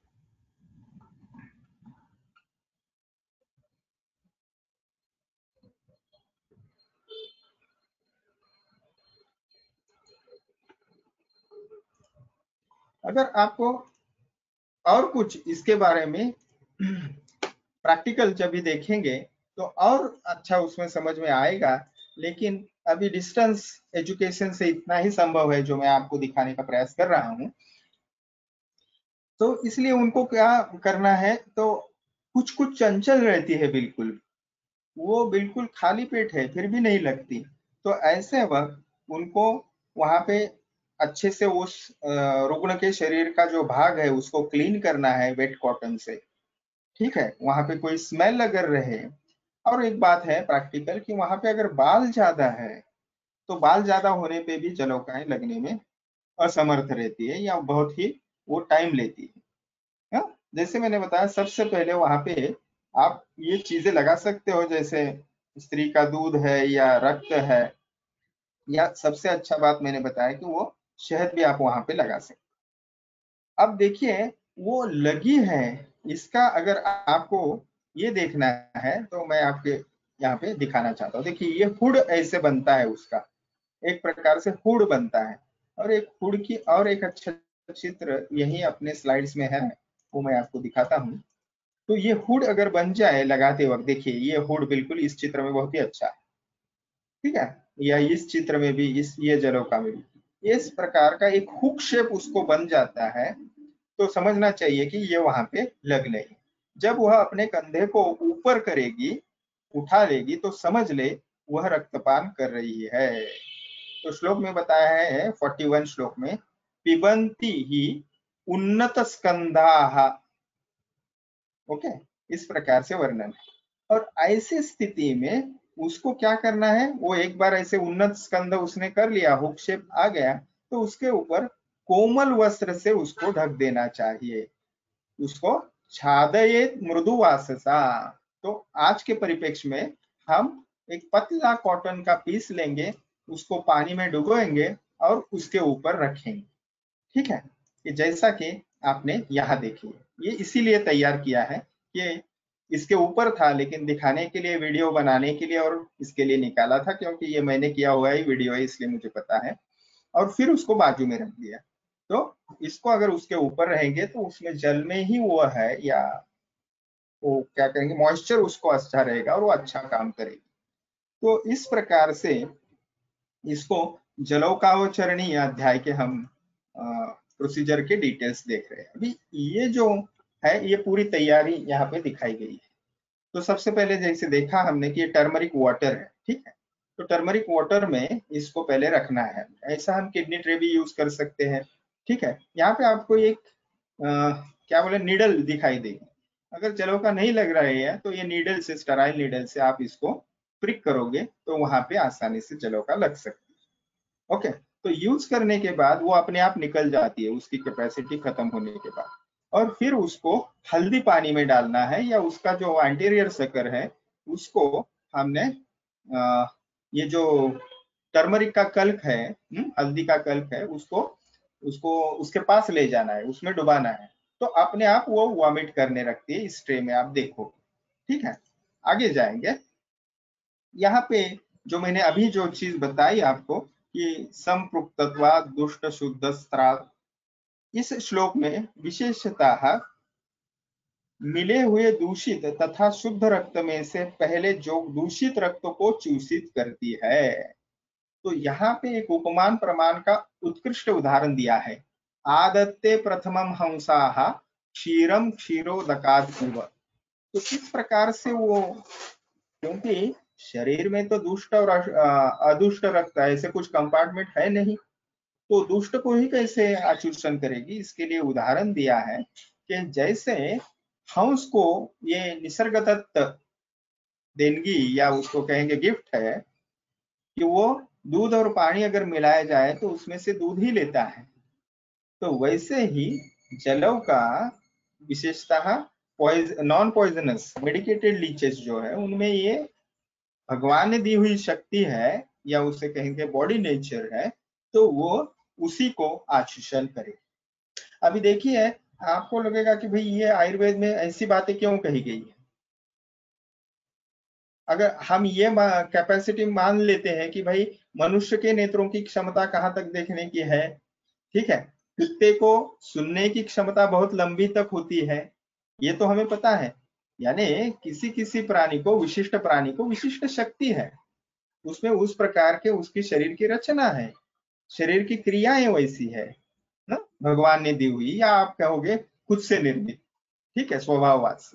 अगर आपको और कुछ इसके बारे में प्रैक्टिकल जब भी देखेंगे तो और अच्छा उसमें समझ में आएगा, लेकिन अभी डिस्टेंस एजुकेशन से इतना ही संभव है जो मैं आपको दिखाने का प्रयास कर रहा हूं। तो इसलिए उनको क्या करना है, तो कुछ कुछ चंचल रहती है, बिल्कुल वो बिल्कुल खाली पेट है फिर भी नहीं लगती, तो ऐसे वक्त उनको वहां पे अच्छे से उस रुग्ण के शरीर का जो भाग है उसको क्लीन करना है वेट कॉटन से, ठीक है। वहां पे कोई स्मेल अगर रहे, और एक बात है प्रैक्टिकल कि वहां पे अगर बाल ज्यादा है तो बाल ज्यादा होने पे भी जलोकाएं लगने में असमर्थ रहती है या बहुत ही वो टाइम लेती है, हाँ? जैसे मैंने बताया सबसे पहले वहां पे आप ये चीजें लगा सकते हो, जैसे स्त्री का दूध है या रक्त है, या सबसे अच्छा बात मैंने बताया कि वो शहद भी आप वहां पे लगा सकते। अब देखिए वो लगी है, इसका अगर आपको ये देखना है तो मैं आपके यहाँ पे दिखाना चाहता हूँ। देखिए ये हुड ऐसे बनता है उसका, एक प्रकार से हुड बनता है। और एक हुड की और एक अच्छा चित्र यही अपने स्लाइड्स में है, वो मैं आपको दिखाता हूँ। तो ये हुड अगर बन जाए लगाते वक्त, देखिए ये हुड बिल्कुल इस चित्र में बहुत ही अच्छा है, ठीक है। या इस चित्र में भी, इस ये जलोका में भी इस प्रकार का एक हुक शेप उसको बन जाता है, तो समझना चाहिए कि ये वहां पे लग नहीं। जब वह अपने कंधे को ऊपर करेगी, उठा लेगी, तो समझ ले वह रक्तपान कर रही है। तो श्लोक में बताया है इकतालीसवें श्लोक में, पिबंती ही उन्नत स्कंधा, ओके, इस प्रकार से वर्णन है। और ऐसी स्थिति में उसको क्या करना है, वो एक बार ऐसे उन्नत स्कंद उसने कर लिया, हुक शेप आ गया, तो उसके ऊपर कोमल वस्त्र से उसको ढक देना चाहिए, उसको छादयेत मृदु वाससा। तो आज के परिप्रेक्ष्य में हम एक पतला कॉटन का पीस लेंगे, उसको पानी में डुबोएंगे और उसके ऊपर रखेंगे, ठीक है। कि जैसा कि आपने यहाँ देखिए, ये इसीलिए तैयार किया है कि इसके ऊपर था, लेकिन दिखाने के लिए, वीडियो बनाने के लिए और इसके लिए निकाला था, क्योंकि ये मैंने किया हुआ ही वीडियो है इसलिए मुझे पता है। और फिर उसको बाजू में रख दिया। तो इसको अगर उसके ऊपर रहेंगे तो उसमें जल में ही वो है, या वो क्या कहेंगे, मॉइस्चर उसको अच्छा रहेगा और वो अच्छा काम करेगी। तो इस प्रकार से इसको जलौकावचरणी अध्याय के हम प्रोसीजर के डिटेल्स देख रहे हैं। अभी ये जो है ये पूरी तैयारी यहाँ पे दिखाई गई है। तो सबसे पहले जैसे देखा हमने कि ये टर्मरिक वाटर है, ठीक है। तो टर्मरिक वाटर में इसको पहले रखना है, ऐसा हम किडनी ट्रे भी यूज कर सकते हैं, ठीक है। यहाँ पे आपको एक आ, क्या बोले, नीडल दिखाई देगी। अगर जलोका नहीं लग रहा है तो ये नीडल से, स्टराइल नीडल से आप इसको प्रिक करोगे तो वहां पे आसानी से जलोका लग सकती है, ओके। तो यूज करने के बाद वो अपने आप निकल जाती है उसकी कैपेसिटी खत्म होने के बाद, और फिर उसको हल्दी पानी में डालना है, या उसका जो एंटीरियर सकर है उसको हमने आ, ये जो टर्मरिक का कल्क है, हुँ? हल्दी का कल्क है, उसको उसको उसके पास ले जाना है, उसमें डुबाना है, तो अपने आप वो वॉमिट करने लगती है। इस ट्रे में आप देखो, ठीक है। आगे जाएंगे, यहाँ पे जो मैंने अभी जो चीज बताई आपको कि संपृक्तत्वा दुष्ट शुद्ध स्त्राव, इस श्लोक में विशेषतः मिले हुए दूषित तथा शुद्ध रक्त में से पहले जो दूषित रक्त को चूषित करती है। तो यहाँ पे एक उपमान प्रमाण का उत्कृष्ट उदाहरण दिया है। आदत्ते प्रथमम हंसाहा क्षीरम क्षीरोदकाद इव। तो इस प्रकार से वो, क्योंकि शरीर में तो दुष्ट और अदुष्ट रक्त ऐसे कुछ कंपार्टमेंट है नहीं, तो दुष्ट को ही कैसे आचूषण करेगी, इसके लिए उदाहरण दिया है कि जैसे हंस को ये निसर्गदत्त देनगी, या उसको कहेंगे गिफ्ट है, कि वो दूध और पानी अगर मिलाया जाए तो उसमें से दूध ही लेता है। तो वैसे ही जलव का विशेषतः नॉन पॉइजनस मेडिकेटेड लीचेस जो है उनमें ये भगवान ने दी हुई शक्ति है या उसे कहेंगे बॉडी नेचर है, तो वो उसी को आचूषण करे। अभी देखिए, आपको लगेगा कि भाई ये आयुर्वेद में ऐसी बातें क्यों कही गई है। अगर हम ये कैपेसिटी मान लेते हैं कि भाई मनुष्य के नेत्रों की क्षमता कहाँ तक देखने की है, ठीक है, कुत्ते को सुनने की क्षमता बहुत लंबी तक होती है, ये तो हमें पता है। यानी किसी किसी प्राणी को, विशिष्ट प्राणी को विशिष्ट शक्ति है, उसमें उस प्रकार के उसकी शरीर की रचना है, शरीर की क्रियाएं वैसी है ना, भगवान ने दी हुई, या आप कहोगे खुद से निर्मित, ठीक है, स्वभाववाद से।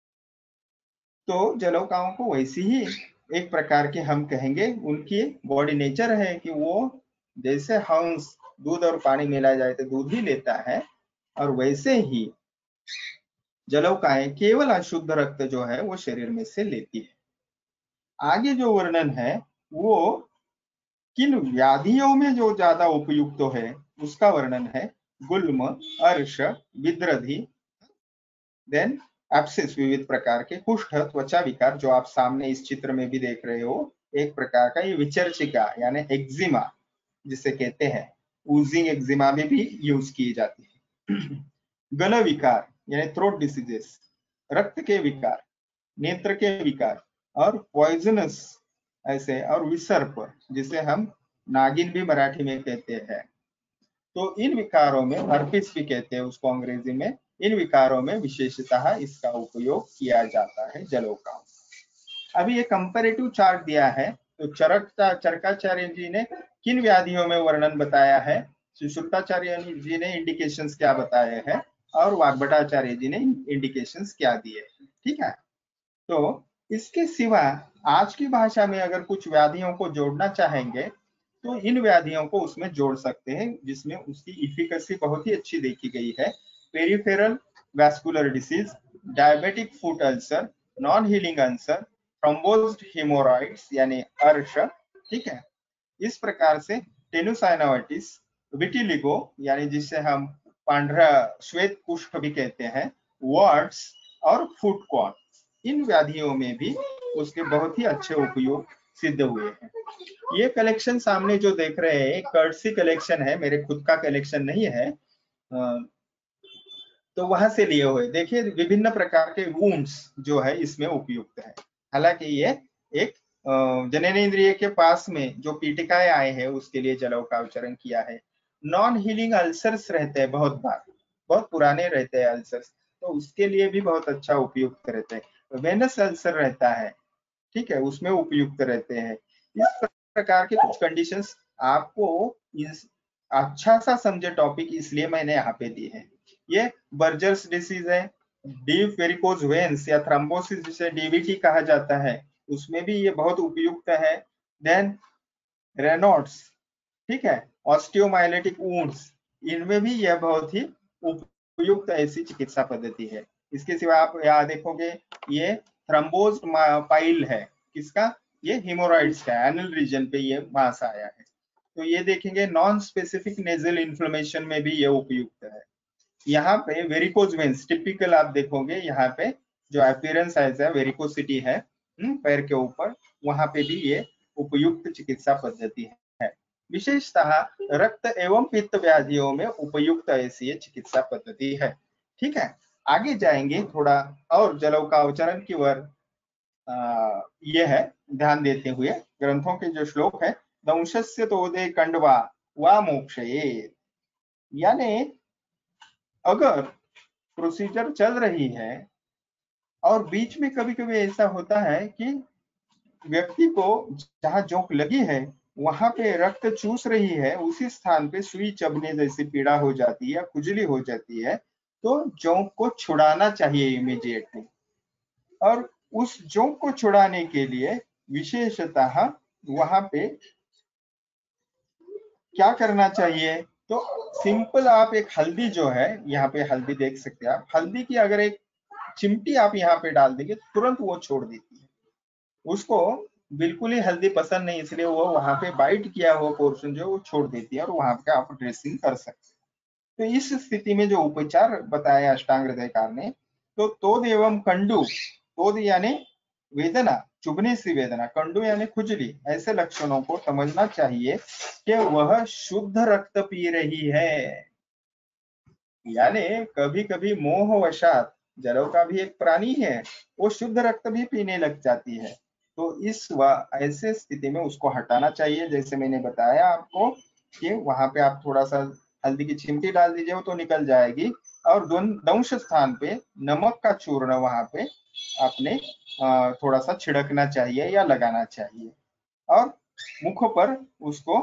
तो जलौकाओं को वैसी ही एक प्रकार के हम कहेंगे उनकी बॉडी नेचर है कि वो जैसे हंस दूध और पानी मिलाया जाए तो दूध ही लेता है, और वैसे ही जलौकाएं केवल अशुद्ध रक्त जो है वो शरीर में से लेती है। आगे जो वर्णन है वो किन व्याधियों में जो ज्यादा उपयुक्त तो है उसका वर्णन है। गुल्म, अर्श, विद्रधि, देन एब्सिस, विविध प्रकार के कुष्ठ, त्वचा विकार, जो आप सामने इस चित्र में भी देख रहे हो, एक प्रकार का ये विचर्चिका यानी एक्जिमा जिसे कहते हैं, ऊजिंग एक्जिमा में भी यूज की जाती है। गल विकार यानी थ्रोट डिसीजेस, रक्त के विकार, नेत्र के विकार, और पॉइजनस ऐसे, और विसर्प जिसे हम नागिन भी मराठी में कहते हैं। तो इन विकारों में, हर्पिस भी कहते हैं उसको अंग्रेजी में, इन विकारों में विशेषतः इसका उपयोग किया जाता है जलौकाओं। अभी ये कंपैरेटिव चार्ट दिया है, तो चरक चरकाचार्य जी ने किन व्याधियों में वर्णन बताया है, सुश्रुताचार्य जी ने इंडिकेशंस क्या बताए हैं, और वाग्भटाचार्य जी ने इंडिकेशंस क्या दिए, ठीक है। तो इसके सिवा आज की भाषा में अगर कुछ व्याधियों को जोड़ना चाहेंगे तो इन व्याधियों को उसमें जोड़ सकते हैं, जिसमें उसकी इफिकेसी बहुत ही अच्छी देखी गई है। Peripheral vascular disease, diabetic foot ulcer, non healing ulcer, thrombosed haemorrhoids यानी अर्श, ठीक है। इस प्रकार से टेनुसाइनोवाइटिस, विटिलिगो यानी जिसे हम पांड्रा श्वेत कुष्ठ भी कहते हैं, वार्ड्स और फुट कॉर्न, इन व्याधियों में भी उसके बहुत ही अच्छे उपयोग सिद्ध हुए हैं। ये कलेक्शन सामने जो देख रहे हैं कर्सी कलेक्शन है, मेरे खुद का कलेक्शन नहीं है, तो वहां से लिए हुए। देखिए विभिन्न प्रकार के वुंड्स जो है इसमें उपयुक्त है। हालांकि ये एक जननेंद्रिय के पास में जो पीटिकाएं आए हैं उसके लिए जलौ का उच्चारण किया है। नॉन हीलिंग अल्सर्स रहते हैं, बहुत बार बहुत पुराने रहते हैं अल्सर्स, तो उसके लिए भी बहुत अच्छा उपयुक्त रहते हैं। वेनस अल्सर रहता है, ठीक है, उसमें उपयुक्त रहते हैं। इस प्रकार के कुछ कंडीशंस आपको इस अच्छा सा समझे टॉपिक, इसलिए मैंने यहाँ पे दी है। ये बर्जर्स डिसीज है, डीप वेरिकोज वेन्स या थ्रोम्बोसिस जिसे डीवीटी कहा जाता है, उसमें भी ये बहुत उपयुक्त है। देन रेनॉल्ड्स, ठीक है, ऑस्टियोमाइलिटिक वुंड्स, इनमें भी यह बहुत ही उपयुक्त ऐसी चिकित्सा पद्धति है। इसके सिवा आप यहाँ देखोगे ये थ्रोम्बोज्ड पाइल है, किसका, ये हेमोरॉइड्स का, एनल रीजन पे ये मास आया है। तो ये देखेंगे नॉन स्पेसिफिक नेजल इन्फ्लेमेशन में भी ये उपयुक्त है। यहाँ पे वेरिकोज वेन्स टिपिकल आप देखोगे, यहाँ पे जो अपीयरेंस है वेरिकोसिटी है पैर के ऊपर, वहां पे भी ये उपयुक्त चिकित्सा पद्धति है। विशेषतः रक्त एवं पित्त व्याधियों में उपयुक्त ऐसी चिकित्सा पद्धति है, ठीक है। आगे जाएंगे थोड़ा और जलौ का उच्चारण की ओर, ये है ध्यान देते हुए ग्रंथों के जो श्लोक है, दंशस्य तोदे कंडवा वा मोक्षये, यानी अगर प्रोसीजर चल रही है और बीच में कभी कभी ऐसा होता है कि व्यक्ति को जहां जोंक लगी है वहां पे रक्त चूस रही है, उसी स्थान पे सुई चबने जैसी पीड़ा हो जाती है या खुजली हो जाती है, तो जोंक को छुड़ाना चाहिए इमीडिएटली। और उस जोंक को छुड़ाने के लिए विशेषतः वहां पे क्या करना चाहिए, तो सिंपल आप एक हल्दी जो है, यहाँ पे हल्दी देख सकते हैं आप, हल्दी की अगर एक चिमटी आप यहाँ पे डाल देंगे तुरंत वो छोड़ देती है। उसको बिल्कुल ही हल्दी पसंद नहीं, इसलिए वो वहां पे बाइट किया हुआ पोर्शन जो वो छोड़ देती है और वहां पे आप ड्रेसिंग कर सकते हैं। तो इस स्थिति में जो उपचार बताया अष्टांग हृदयकार ने, तो तोद एवं कंडू, तोद यानी वेदना, चुभने सी वेदना, कंडू यानी खुजली, ऐसे लक्षणों को समझना चाहिए कि वह शुद्ध रक्त पी रही है। यानी कभी कभी मोहवशात जलौका भी एक प्राणी है, वो शुद्ध रक्त भी पीने लग जाती है, तो इस व ऐसे स्थिति में उसको हटाना चाहिए। जैसे मैंने बताया आपको कि वहां पे आप थोड़ा सा हल्दी की चिमटी डाल दीजिए, वो तो निकल जाएगी, और दंश स्थान पे नमक का चूर्ण वहां पे आपने थोड़ा सा छिड़कना चाहिए या लगाना चाहिए, और मुख पर उसको,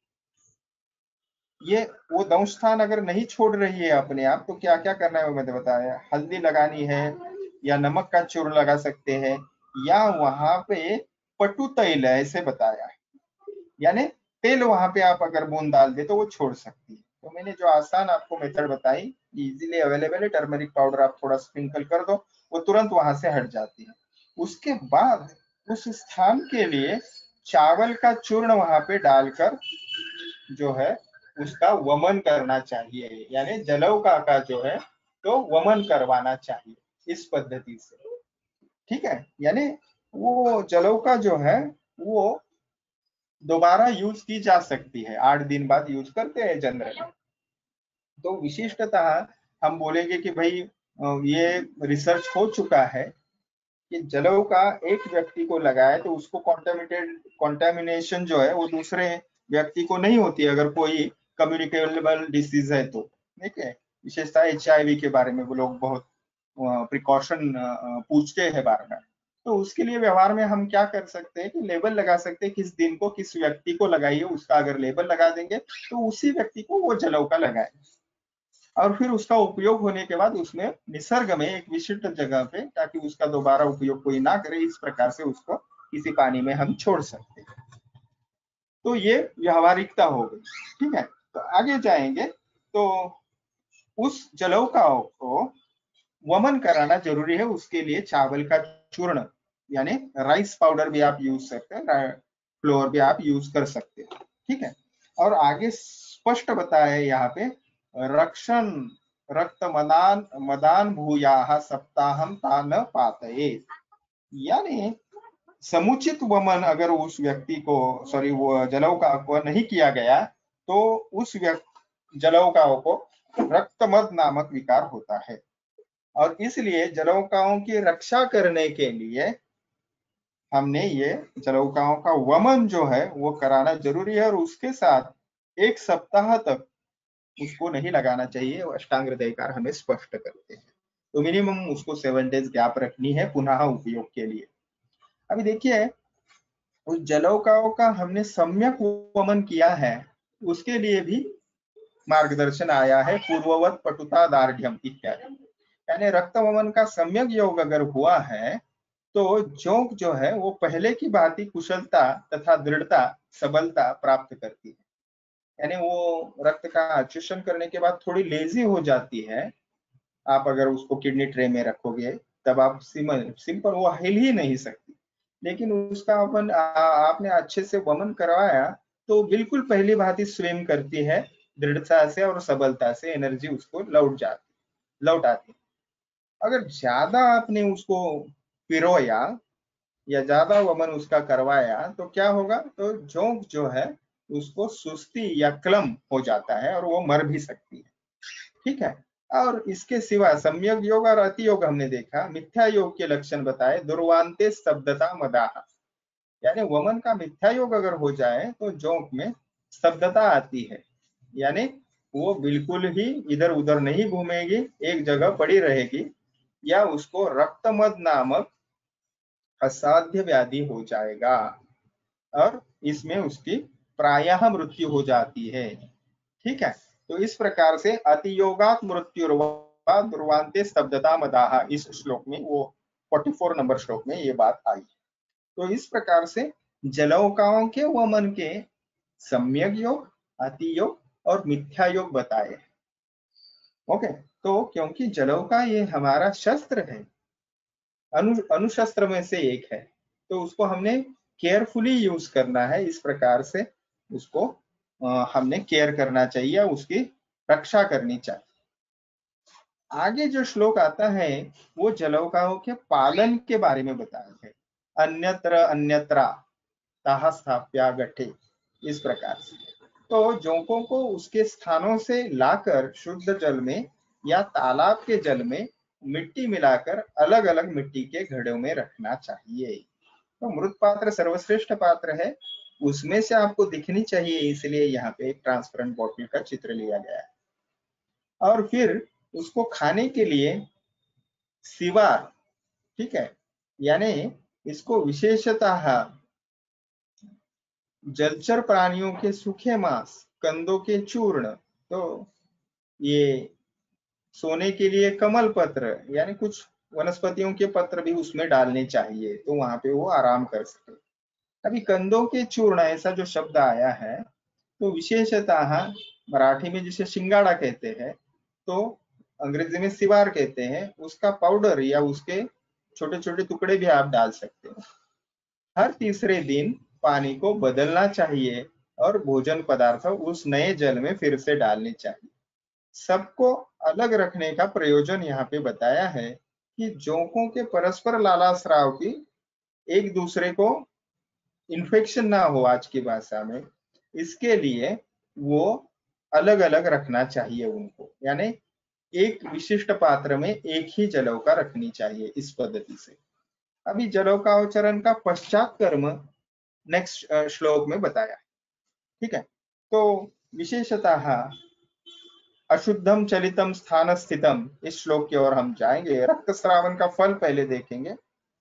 ये वो दंश स्थान अगर नहीं छोड़ रही है अपने आप, तो क्या क्या करना है वो मैंने बताया। हल्दी लगानी है या नमक का चूर्ण लगा सकते हैं, या वहां पे पटु तैल है ऐसे बताया, यानी तेल वहां पे आप अगर बूंद डाल दे तो वो छोड़ सकती है। तो मैंने जो आसान आपको मेथड बताई, इजीली अवेलेबल है, टर्मरिक पाउडर आप थोड़ा स्प्रिंकल कर दो, वो तुरंत वहां से हट जाती है। उसके बाद उस स्थान के लिए चावल का चूर्ण वहां पे डालकर जो है उसका वमन करना चाहिए, यानी जलौका का जो है तो वमन करवाना चाहिए इस पद्धति से, ठीक है। यानी वो जलौका जो है वो दोबारा यूज की जा सकती है, आठ दिन बाद यूज करते हैं जनरली। तो विशिष्टतः हम बोलेंगे कि भाई ये रिसर्च हो चुका है कि जलौका एक व्यक्ति को लगाए तो उसको कॉन्टेमिनेटेड कॉन्टेमिनेशन जो है वो दूसरे व्यक्ति को नहीं होती, अगर कोई कम्युनिकेबल डिसीज है तो, ठीक है। विशेषतः एच आई वी के बारे में वो लोग बहुत प्रिकॉशन पूछते हैं बार बार, तो उसके लिए व्यवहार में हम क्या कर सकते हैं कि लेबल लगा सकते हैं, किस दिन को किस व्यक्ति को लगाइए, उसका अगर लेबल लगा देंगे तो उसी व्यक्ति को वो जलौका लगाए, और फिर उसका उपयोग होने के बाद उसमें निसर्ग में एक विशिष्ट जगह पे, ताकि उसका दोबारा उपयोग कोई ना करे, इस प्रकार से उसको किसी पानी में हम छोड़ सकते हैं। तो ये व्यवहारिकता हो गई, ठीक है। तो आगे जाएंगे, तो उस जलौका को वमन कराना जरूरी है, उसके लिए चावल का चूर्ण यानी राइस पाउडर भी आप यूज सकते हैं, फ्लोर भी आप यूज कर सकते हैं, ठीक है। और आगे स्पष्ट बताया है यहाँ पे, रक्षण रक्त मदान मदान भूया सप्ताहम तान पातये, यानी समुचित वमन अगर उस व्यक्ति को, सॉरी वो जलौका को नहीं किया गया, तो उस व्यक्ति जलौका को रक्तमद नामक विकार होता है, और इसलिए जलौकाओं की रक्षा करने के लिए हमने ये जलौकाओं का वमन जो है वो कराना जरूरी है, और उसके साथ एक सप्ताह तक उसको नहीं लगाना चाहिए, अष्टांग हृदयकार हमें स्पष्ट करते हैं। तो मिनिमम उसको सेवन डेज गैप रखनी है पुनः उपयोग के लिए। अभी देखिए, उस जलौकाओं का हमने सम्यक वमन किया है, उसके लिए भी मार्गदर्शन आया है, पूर्ववत पटुता दार्ढ्यम इत्यादि, यानी रक्त वमन का सम्यक योग अगर हुआ है तो जोंक जो है वो पहले की भांति कुशलता तथा दृढ़ता सबलता प्राप्त करती है, यानी वो रक्त का अचूषण करने के बाद थोड़ी लेजी हो जाती है। आप अगर उसको किडनी ट्रे में रखोगे तब आप सिंपल वो हिल ही नहीं सकती, लेकिन उसका अपन आपने अच्छे से वमन करवाया तो बिल्कुल पहली भांति स्विम करती है, दृढ़ता से और सबलता से एनर्जी उसको लौट जाती लौट आती। अगर ज्यादा आपने उसको पिरोया या ज्यादा वमन उसका करवाया तो क्या होगा, तो जोंक जो है उसको सुस्ती या क्लम हो जाता है और वो मर भी सकती है, ठीक है। और इसके सिवा सम्यक योग और अति योग हमने देखा, मिथ्या योग के लक्षण बताए, दुर्वांते स्तब्धता मदाह, यानी वमन का मिथ्या योग अगर हो जाए तो जोंक में स्तब्धता आती है, यानी वो बिल्कुल ही इधर उधर नहीं घूमेगी, एक जगह पड़ी रहेगी, या उसको रक्तमद नामक असाध्य व्याधि हो जाएगा, और इसमें उसकी प्रायः मृत्यु हो जाती है, ठीक है। तो इस प्रकार से अतियोगात मृत्युर्वा दुर्वांते स्तब्धता मदाह, इस श्लोक में वो चौवालीस नंबर श्लोक में ये बात आई। तो इस प्रकार से जलौकाओं के वमन के सम्यक योग, अति योग और मिथ्या योग बताए। ओके, तो क्योंकि जलौका ये हमारा शस्त्र है, अनु अनुशस्त्र में से एक है, तो उसको हमने केयरफुली यूज करना है, इस प्रकार से उसको आ, हमने केयर करना चाहिए, उसकी रक्षा करनी चाहिए। आगे जो श्लोक आता है वो जलौकाओं के पालन के बारे में बताया है, अन्यत्र अन्यत्रा ताहा स्थाप्या गठे, इस प्रकार से। तो जोंकों को उसके स्थानों से लाकर शुद्ध जल में या तालाब के जल में मिट्टी मिलाकर अलग अलग मिट्टी के घड़ों में रखना चाहिए। तो मृत पात्र सर्वश्रेष्ठ पात्र है, उसमें से आपको दिखनी चाहिए, इसलिए यहाँ पे एक ट्रांसपेरेंट बॉटल का चित्र लिया गया है। और फिर उसको खाने के लिए सिवार, ठीक है, यानी इसको विशेषतः जलचर प्राणियों के सूखे मांस, कंदों के चूर्ण, तो ये सोने के लिए कमल पत्र, यानी कुछ वनस्पतियों के पत्र भी उसमें डालने चाहिए, तो वहां पे वो आराम कर सके। अभी कंदों के चूर्ण ऐसा जो शब्द आया है, तो विशेषतः मराठी में जिसे सिंगाड़ा कहते हैं, तो अंग्रेजी में सिवार कहते हैं, उसका पाउडर या उसके छोटे छोटे टुकड़े भी आप डाल सकते हैं। हर तीसरे दिन पानी को बदलना चाहिए और भोजन पदार्थ उस नए जल में फिर से डालने चाहिए। सबको अलग रखने का प्रयोजन यहाँ पे बताया है कि जोंकों के परस्पर लालास्राव की एक दूसरे को इन्फेक्शन ना हो, आज की भाषा में, इसके लिए वो अलग अलग रखना चाहिए उनको, यानी एक विशिष्ट पात्र में एक ही जलौका रखनी चाहिए, इस पद्धति से। अभी जलौकावचरण का पश्चात कर्म नेक्स्ट श्लोक में बताया, ठीक है। तो विशेषतः अशुद्धम चलितम स्थान स्थितम, इस श्लोक की ओर हम जाएंगे। रक्तस्रावन का फल पहले देखेंगे।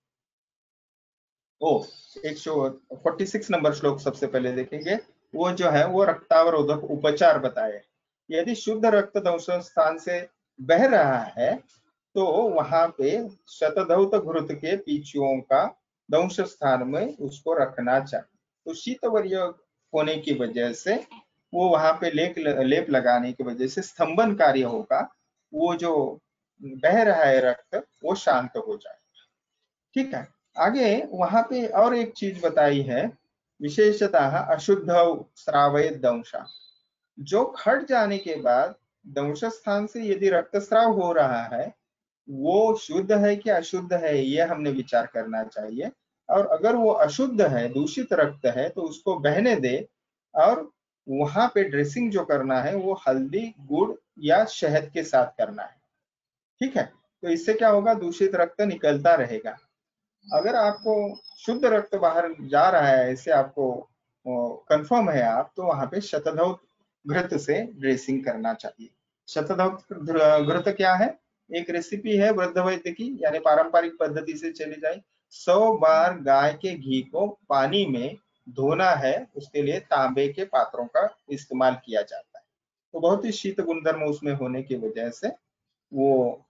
ओ एक सौ छियालीस नंबर श्लोक सबसे पहले देखेंगे। वो जो है वो रक्तावरोधक उपचार बताए। यदि शुद्ध रक्त दंश स्थान से बह रहा है तो वहां पे शतधौत घृत के पीछुओं का दंश स्थान में उसको रखना चाहिए। तो शीतवर्य होने की वजह से वो वहां पे लेप लेप लगाने की वजह से स्तंभन कार्य होगा, वो जो बह रहा है रक्त वो शांत हो जाए, ठीक है। आगे वहां पे और एक चीज बताई है, विशेषतः अशुद्ध स्रावयत दंशा, जो खट जाने के बाद दंश स्थान से यदि रक्तस्राव हो रहा है वो शुद्ध है कि अशुद्ध है, ये हमने विचार करना चाहिए। और अगर वो अशुद्ध है, दूषित रक्त है, तो उसको बहने दे और वहां पे ड्रेसिंग जो करना है वो हल्दी, गुड़ या शहद के साथ करना है, ठीक है। तो इससे क्या होगा, दूषित रक्त निकलता रहेगा। अगर आपको शुद्ध रक्त बाहर जा रहा है, ऐसे आपको कंफर्म है आप, तो वहां पे शतधौत घृत से ड्रेसिंग करना चाहिए। शतधौत घृत क्या है, एक रेसिपी है वृद्ध वैद्य की, यानी पारंपरिक पद्धति से चली जाए। सौ बार गाय के घी को पानी में धोना है, उसके लिए तांबे के पात्रों का इस्तेमाल किया जाता है। तो बहुत ही शीत गुणधर्म उसमें होने की वजह से वो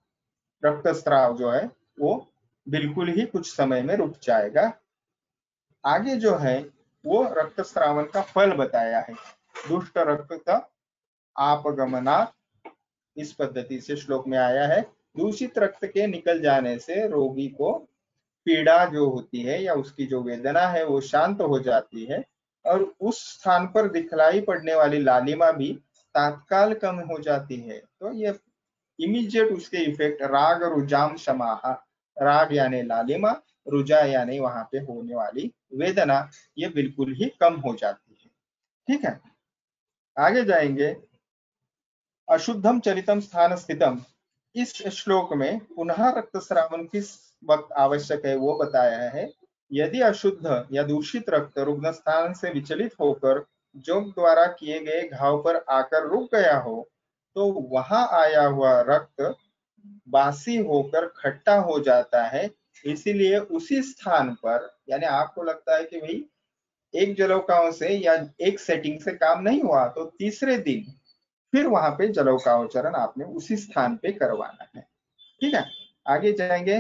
रक्तस्राव जो है वो बिल्कुल ही कुछ समय में रुक जाएगा। आगे जो है वो रक्तस्रावन का फल बताया है। दुष्ट रक्त का आपगमना, इस पद्धति से श्लोक में आया है। दूषित रक्त के निकल जाने से रोगी को पीड़ा जो होती है या उसकी जो वेदना है वो शांत हो जाती है और उस स्थान पर दिखलाई पड़ने वाली लालिमा भी तात्काल कम हो जाती है। तो ये इमीडिएट उसके इफेक्ट राग रुजाम समाहा, राग यानी लालिमा, रुजा यानी वहां पे होने वाली वेदना, ये बिल्कुल ही कम हो जाती है, ठीक है। आगे जाएंगे। अशुद्धम चलितम स्थान स्थितम, इस श्लोक में पुनः रक्तस्रावन किस वक्त आवश्यक है वो बताया है। यदि अशुद्ध या दूषित रक्त रुग्ण स्थान से विचलित होकर जोग द्वारा किए गए घाव पर आकर रुक गया हो तो वहां आया हुआ रक्त बासी होकर खट्टा हो जाता है। इसीलिए उसी स्थान पर, यानी आपको लगता है कि भाई एक जलौकाओं से या एक सेटिंग से काम नहीं हुआ, तो तीसरे दिन फिर वहां पे जलौकावचरण आपने उसी स्थान पे करवाना है, ठीक है। आगे जाएंगे।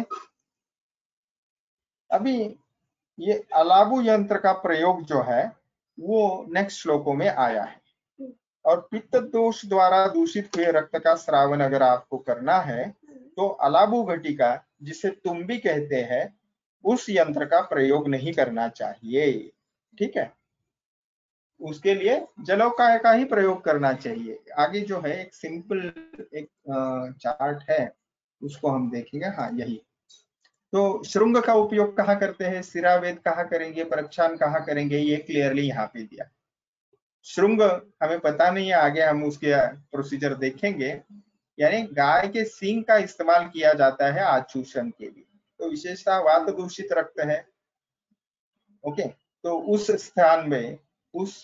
अभी ये अलाबु यंत्र का प्रयोग जो है वो नेक्स्ट श्लोकों में आया है। और पित्त दोष द्वारा दूषित हुए रक्त का श्रावण अगर आपको करना है तो अलाबु घटिका, जिसे तुम भी कहते हैं, उस यंत्र का प्रयोग नहीं करना चाहिए, ठीक है। उसके लिए जलौका का ही प्रयोग करना चाहिए। आगे जो है एक सिंपल एक चार्ट है, उसको हम देखेंगे। हाँ, यही तो श्रृंग का उपयोग कहाँ करते हैं, सिरावेद कहाँ करेंगे, प्रच्छान कहाँ करेंगे, ये क्लियरली यहाँ पे दिया। श्रृंग हमें पता नहीं है, आगे हम उसके प्रोसीजर देखेंगे। यानी गाय के सींग का इस्तेमाल किया जाता है आचूषण के लिए, तो विशेषतः वात दूषित रक्त है। ओके, तो उस स्थान में, उस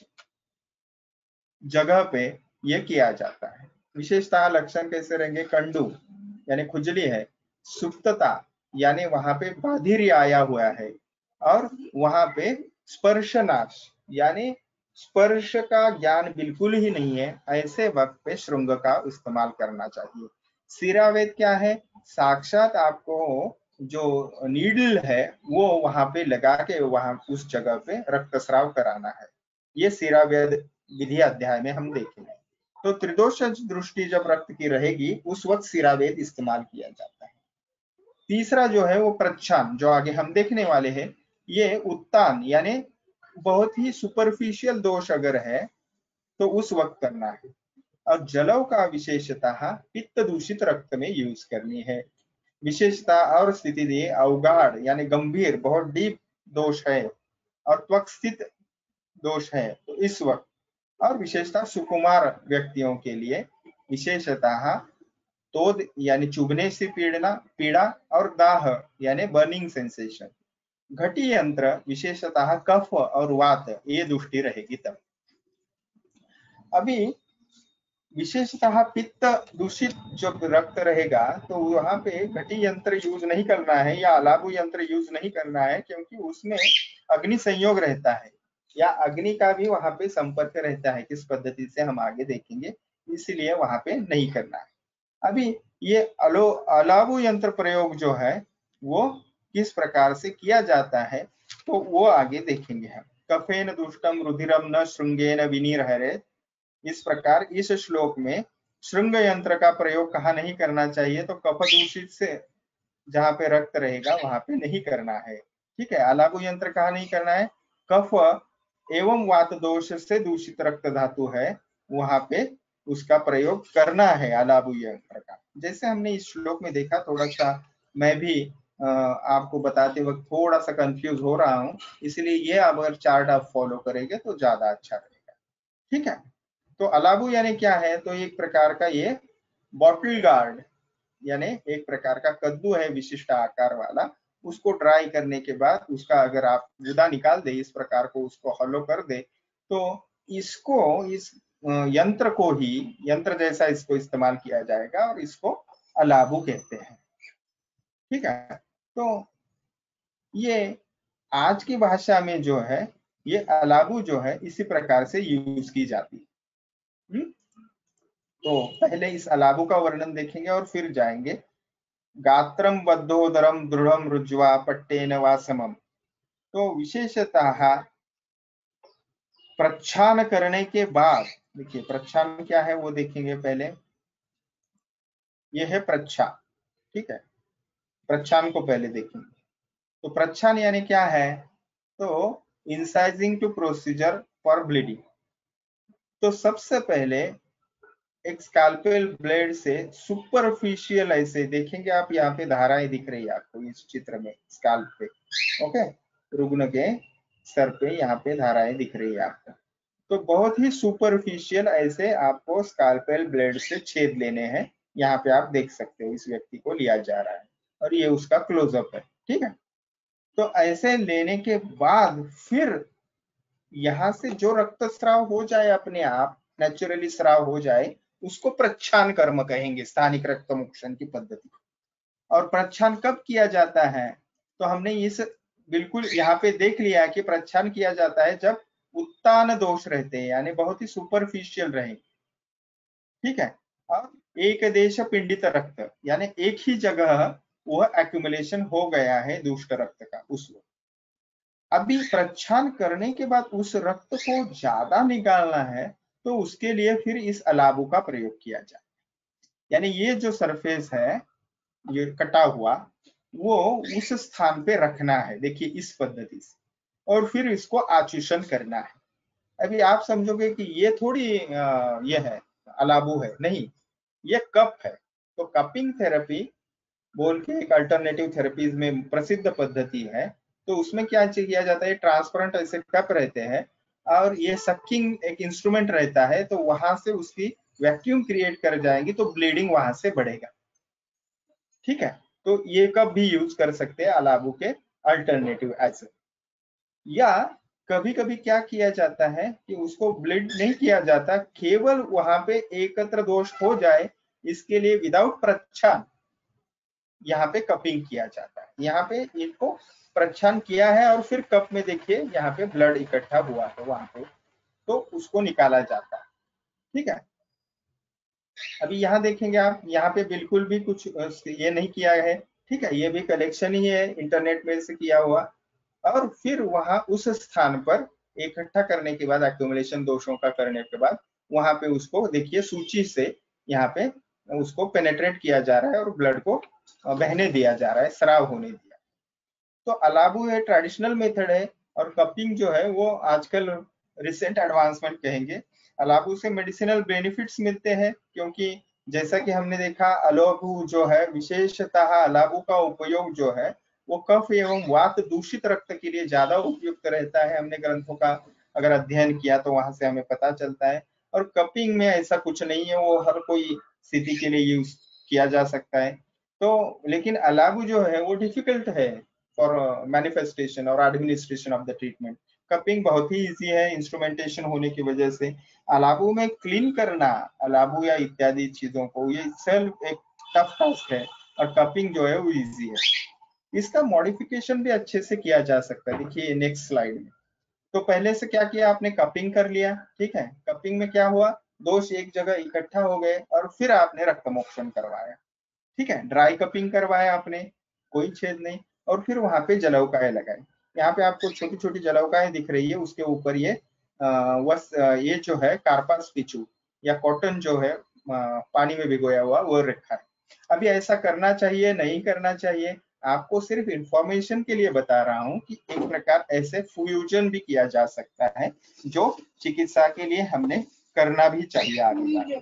जगह पे ये किया जाता है। विशेषतः लक्षण कैसे रहेंगे, कंडू यानी खुजली है, सुप्तता यानी वहां पे बाधिर आया हुआ है, और वहां पे स्पर्शनाश यानी स्पर्श का ज्ञान बिल्कुल ही नहीं है, ऐसे वक्त पे श्रृंग का इस्तेमाल करना चाहिए। सिरावेद क्या है, साक्षात आपको जो नीडल है वो वहां पे लगा के वहां उस जगह पे रक्तस्राव कराना है। ये सिरावेद विधि अध्याय में हम देखेंगे। तो त्रिदोष दृष्टि जब रक्त की रहेगी उस वक्त सिरावेद इस्तेमाल किया जाता है। तीसरा जो है वो प्रच्छान, जो आगे हम देखने वाले हैं, ये उत्तान यानी बहुत ही सुपरफिशियल दोष अगर है तो उस वक्त करना है। और जलव का विशेषतः पित्त दूषित रक्त में यूज करनी है। विशेषता और स्थिति दिए, अवगाढ़ यानी गंभीर बहुत डीप दोष है और त्वक स्थित दोष है तो इस वक्त, और विशेषता सुकुमार व्यक्तियों के लिए विशेषतः तोद यानी चुभने से पीड़ना पीड़ा और दाह यानी बर्निंग सेंसेशन। घटी यंत्र विशेषतः कफ और वात ये दृष्टि रहेगी तब। अभी विशेषतः पित्त दूषित जब रक्त रहेगा तो वहां पे घटी यंत्र यूज नहीं करना है या अलाबु यंत्र यूज नहीं करना है, क्योंकि उसमें अग्नि संयोग रहता है या अग्नि का भी वहां पे संपर्क रहता है, किस पद्धति से हम आगे देखेंगे, इसलिए वहां पे नहीं करना है। अभी ये अलो अलाबु यंत्र प्रयोग जो है वो किस प्रकार से किया जाता है तो वो आगे देखेंगे हम। कफेन दुष्टम रुधिरम न श्रृंगेन विनिर्हरेत्, इस प्रकार इस श्लोक में श्रृंग यंत्र का प्रयोग कहाँ नहीं करना चाहिए, तो कफ दूषित से जहाँ पे रक्त रहेगा वहां पे नहीं करना है। ठीक है, अलाबु यंत्र कहाँ नहीं करना है, कफ एवं वात दोष से दूषित रक्त धातु है वहां पे उसका प्रयोग करना है अलाबु यंत्र का। जैसे हमने इस श्लोक में देखा, थोड़ा सा मैं भी आ, आपको बताते वक्त थोड़ा सा कंफ्यूज हो रहा हूँ, इसलिए ये अगर चार्ट आप फॉलो करेंगे तो ज्यादा अच्छा रहेगा। ठीक है, तो अलाबु यानी क्या है, तो एक प्रकार का ये बॉटल गार्ड यानी एक प्रकार का कद्दू है विशिष्ट आकार वाला, उसको ड्राई करने के बाद उसका अगर आप गुदा निकाल दे, इस प्रकार को उसको हॉलो कर दे, तो इसको इस यंत्र को ही यंत्र जैसा इसको इस्तेमाल किया जाएगा और इसको अलाबु कहते हैं। ठीक है, तो ये आज की भाषा में जो है ये अलाबु जो है इसी प्रकार से यूज की जाती है। तो पहले इस अलाबु का वर्णन देखेंगे और फिर जाएंगे। गात्रम बद्धोदरम दृढ़म रुज्वा पट्टेन वा समम, तो विशेषतः प्रच्छान करने के बाद, देखिए प्रच्छान क्या है वो देखेंगे पहले। ये है प्रच्छान, ठीक है, प्रच्छान को पहले देखेंगे। तो प्रच्छान यानी क्या है, तो incising to procedure for bleeding. तो सबसे पहले एक स्कैल्पेल ब्लेड से सुपरफिशियल, ऐसे देखेंगे आप, यहाँ पे धाराएं दिख रही है आपको इस चित्र में, स्कैल्प पे, ओके, रुग्ण के सर पे यहाँ पे धाराएं दिख रही है आपको। तो बहुत ही सुपरफिशियल ऐसे आपको स्कैल्पेल ब्लेड से छेद लेने हैं। यहाँ पे आप देख सकते हो इस व्यक्ति को लिया जा रहा है और ये उसका क्लोजअप है। ठीक है, तो ऐसे लेने के बाद फिर यहाँ से जो रक्तस्राव हो जाए अपने आप नेचुरली स्राव हो जाए उसको प्रच्छान कर्म कहेंगे, स्थानिक रक्त मोक्षण की पद्धति। और प्रच्छान कब किया जाता है, तो हमने इस बिल्कुल यहाँ पे देख लिया कि प्रच्छान किया जाता है जब उत्तान दोष रहते हैं, यानी बहुत ही सुपरफिशियल रहे। ठीक है, और एक देश पिंडित रक्त यानी एक ही जगह वह एक्यूमुलेशन हो गया है दुष्ट रक्त का उस वक्त। अभी प्रच्छान करने के बाद उस रक्त को ज्यादा निकालना है तो उसके लिए फिर इस अलाबु का प्रयोग किया जाए। यानी ये जो सरफेस है ये कटा हुआ वो उस स्थान पे रखना है, देखिए इस पद्धति से, और फिर इसको आचूषण करना है। अभी आप समझोगे कि ये थोड़ी ये है अलाबु है, नहीं, ये कप है। तो कपिंग थेरेपी बोल के एक अल्टरनेटिव थेरेपीज में प्रसिद्ध पद्धति है। तो उसमें क्या किया जाता है, ट्रांसपेरेंट ऐसे कप रहते हैं और ये सकिंग एक इंस्ट्रूमेंट रहता है, तो वहां से उसकी वैक्यूम क्रिएट कर जाएंगी तो ब्लीडिंग वहां से बढ़ेगा। ठीक है, तो ये कप भी यूज कर सकते हैं अलाबू के अल्टरनेटिव ऐसे। या कभी कभी क्या किया जाता है कि उसको ब्लीड नहीं किया जाता, केवल वहां पे एकत्र दोष हो जाए इसके लिए विदाउट प्रच्छान यहाँ पे कपिंग किया जाता है। यहाँ पे इनको प्रच्छान किया है और फिर कप में देखिए यहाँ पे ब्लड इकट्ठा हुआ है वहां पे, तो उसको निकाला जाता है। ठीक है, अभी यहाँ देखेंगे आप, यहाँ पे बिल्कुल भी कुछ ये नहीं किया है। ठीक है, ये भी कलेक्शन ही है इंटरनेट में से किया हुआ। और फिर वहां उस स्थान पर इकट्ठा करने के बाद, एक्यूमुलेशन दोषों का करने के बाद वहां पे उसको देखिए सूची से यहाँ पे उसको पेनेट्रेट किया जा रहा है और ब्लड को बहने दिया जा रहा है, स्राव होने दिया। तो अलाबू ये ट्रेडिशनल मेथड है और कपिंग जो है वो आजकल रिसेंट एडवांसमेंट कहेंगे। अलाबू से मेडिसिनल बेनिफिट्स मिलते हैं, क्योंकि जैसा कि हमने देखा अलाबू जो है विशेषतः अलाबू का उपयोग जो है वो कफ एवं वात दूषित रक्त के लिए ज्यादा उपयुक्त रहता है। हमने ग्रंथों का अगर अध्ययन किया तो वहां से हमें पता चलता है। और कपिंग में ऐसा कुछ नहीं है, वो हर कोई स्थिति के लिए यूज किया जा सकता है। तो लेकिन अलाबू जो है वो डिफिकल्ट है फॉर मैनिफेस्टेशन और administration of the treatment. Cupping बहुत ही इजी है इंस्ट्रूमेंटेशन होने की वजह से। अलाबू में क्लीन करना अलाबू या इत्यादि चीजों को, ये सेल्फ एक टफ टास्क है, और कपिंग जो है वो इजी है। इसका मॉडिफिकेशन भी अच्छे से किया जा सकता है। देखिए नेक्स्ट स्लाइड में, तो पहले से क्या किया आपने, कपिंग कर लिया। ठीक है, कपिंग में क्या हुआ, दोष एक जगह इकट्ठा हो गए और फिर आपने रक्तमोक्षण करवाया। ठीक है, ड्राई कपिंग करवाया आपने, कोई छेद नहीं, और फिर वहां पे जलौकाएं लगाई। यहाँ पे आपको छोटी छोटी जलौकाएं दिख रही है, उसके ऊपर ये वस ये जो है कार्पास पिचू या कॉटन जो है पानी में भिगोया हुआ वो रखा है। अभी ऐसा करना चाहिए नहीं करना चाहिए, आपको सिर्फ इंफॉर्मेशन के लिए बता रहा हूँ कि एक प्रकार ऐसे फ्यूजन भी किया जा सकता है जो चिकित्सा के लिए हमने करना भी चाहिए आगे जाके।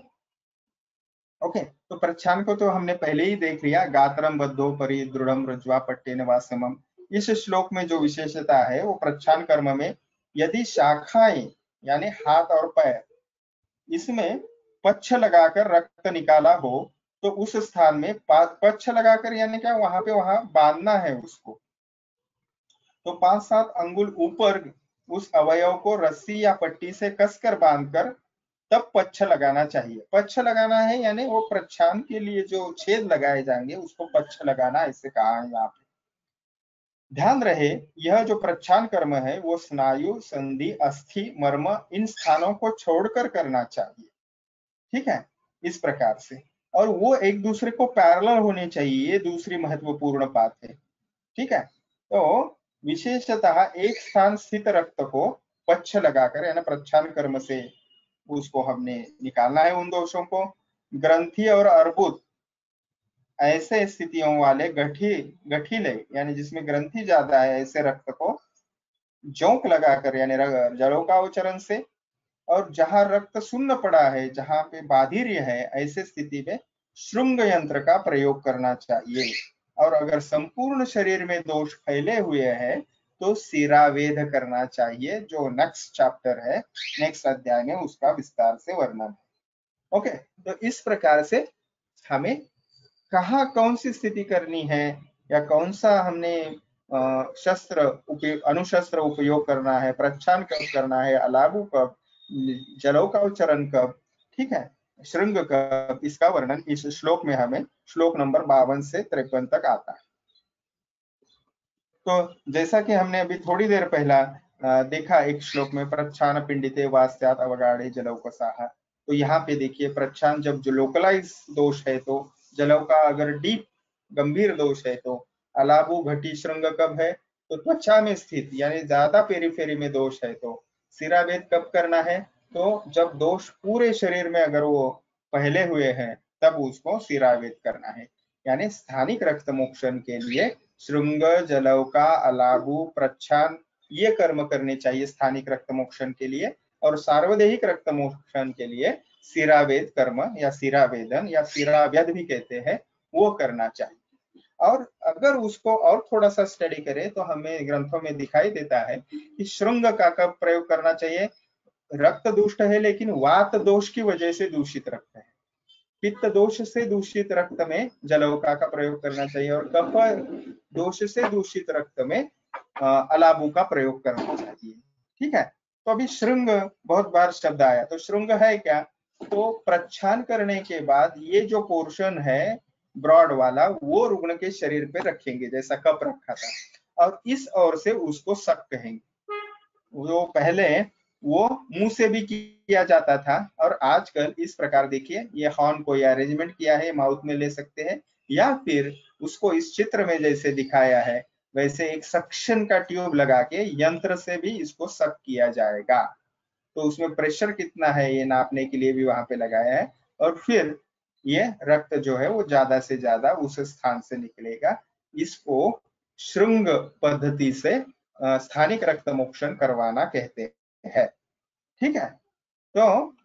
ओके, तो प्रच्छान को तो हमने पहले ही देख लिया, गात्रम बद्धो परि दृढ़म रज्वा पट्टेन वासमम। इस श्लोक में जो विशेषता है वो प्रच्छान कर्म में यदि शाखाएं यानी हाथ और पैर इसमें पच्छ लगाकर रक्त निकाला हो तो उस स्थान में पच्छ लगाकर यानी क्या, वहां पे वहां बांधना है उसको। तो पांच सात अंगुल ऊपर उस अवयव को रस्सी या पट्टी से कसकर बांधकर तब पच्छ लगाना चाहिए। पच्छ लगाना है यानी वो प्रच्छान के लिए जो छेद लगाए जाएंगे उसको पच्छ लगाना, ऐसे कहा है यहाँ पे। ध्यान रहे यह जो प्रच्छान कर्म है वो स्नायु, संधि, अस्थि, मर्म इन स्थानों को छोड़कर करना चाहिए। ठीक है, इस प्रकार से, और वो एक दूसरे को पैरेलल होने चाहिए, ये दूसरी महत्वपूर्ण बात है। ठीक है, तो विशेषतः एक स्थान स्थित रक्त को पच्छ लगाकर यानी प्रच्छान कर्म से उसको हमने निकालना है उन दोषों को। ग्रंथि और अर्बुद ऐसे स्थितियों वाले गठी गठीले यानी जिसमें ग्रंथि ज्यादा है, ऐसे रक्त को जोंक लगाकर यानी जलोकावचरण से, और जहां रक्त शून्य पड़ा है, जहां पे बाधिर्य है, ऐसे स्थिति में श्रृंग यंत्र का प्रयोग करना चाहिए। और अगर संपूर्ण शरीर में दोष फैले हुए हैं तो सिरावेद करना चाहिए, जो नेक्स्ट चैप्टर है, नेक्स्ट अध्याय में उसका विस्तार से वर्णन है। ओके, तो इस प्रकार से हमें कहाँ कौन सी स्थिति करनी है या कौन सा हमने शस्त्र उपयोग अनुशस्त्र उपयोग करना है, प्रच्छान कब करना है, अलाबू कब, जलोकावचरण कब, ठीक है, श्रृंग कब, इसका वर्णन इस श्लोक में हमें श्लोक नंबर बावन से तिरपन तक आता है। तो जैसा कि हमने अभी थोड़ी देर पहला देखा एक श्लोक में प्रच्छान पिंडिते वास्यात अवगाढ़े जलौकसाह, तो यहाँ पे देखिए प्रच्छान जब जो लोकलाइज दोष है, तो जलव का अगर डीप गंभीर दोष है, तो अलाबू घटी श्रृंग कब है, तो त्वचा में स्थित यानी ज्यादा पेरीफेरी में दोष है, तो सिरावेद कब करना है, तो जब दोष पूरे शरीर में अगर वो पहले हुए हैं तब उसको सिरावेद करना है। यानी स्थानिक रक्त मोक्षण के लिए श्रृंग, जलौका, अलाबू, प्रच्छान ये कर्म करने चाहिए स्थानिक रक्त मोक्षण के लिए, और सार्वदेहिक रक्त मोक्षण के लिए सिरावेद कर्म या सिरावेदन या सिराव्यद भी कहते हैं वो करना चाहिए। और अगर उसको और थोड़ा सा स्टडी करें तो हमें ग्रंथों में दिखाई देता है कि श्रृंग का कब प्रयोग करना चाहिए। रक्त दुष्ट है लेकिन वात दोष की वजह से दूषित रक्त है, पित्त दोष से दूषित रक्त में जलौका का प्रयोग करना चाहिए, और कफ दोष से दूषित रक्त में अलाबू का प्रयोग करना चाहिए। ठीक है, तो अभी श्रृंग बहुत बार शब्द आया, तो श्रृंग है क्या, तो प्रच्छान करने के बाद ये जो पोर्शन है ब्रॉड वाला वो रुग्ण के शरीर पे रखेंगे जैसा कप रखा था, और इस ओर से उसको सक कहेंगे। वो पहले वो मुंह से भी किया जाता था, और आजकल इस प्रकार देखिए ये हॉर्न को अरेंजमेंट किया है, माउथ में ले सकते हैं, या फिर उसको इस चित्र में जैसे दिखाया है वैसे एक सक्शन का ट्यूब लगा के यंत्र से भी इसको सक किया जाएगा। तो उसमें प्रेशर कितना है ये नापने के लिए भी वहां पे लगाया है, और फिर ये रक्त जो है वो ज्यादा से ज्यादा उस स्थान से निकलेगा। इसको श्रृंग पद्धति से स्थानिक रक्त मोक्षण करवाना कहते हैं। ठीक है, तो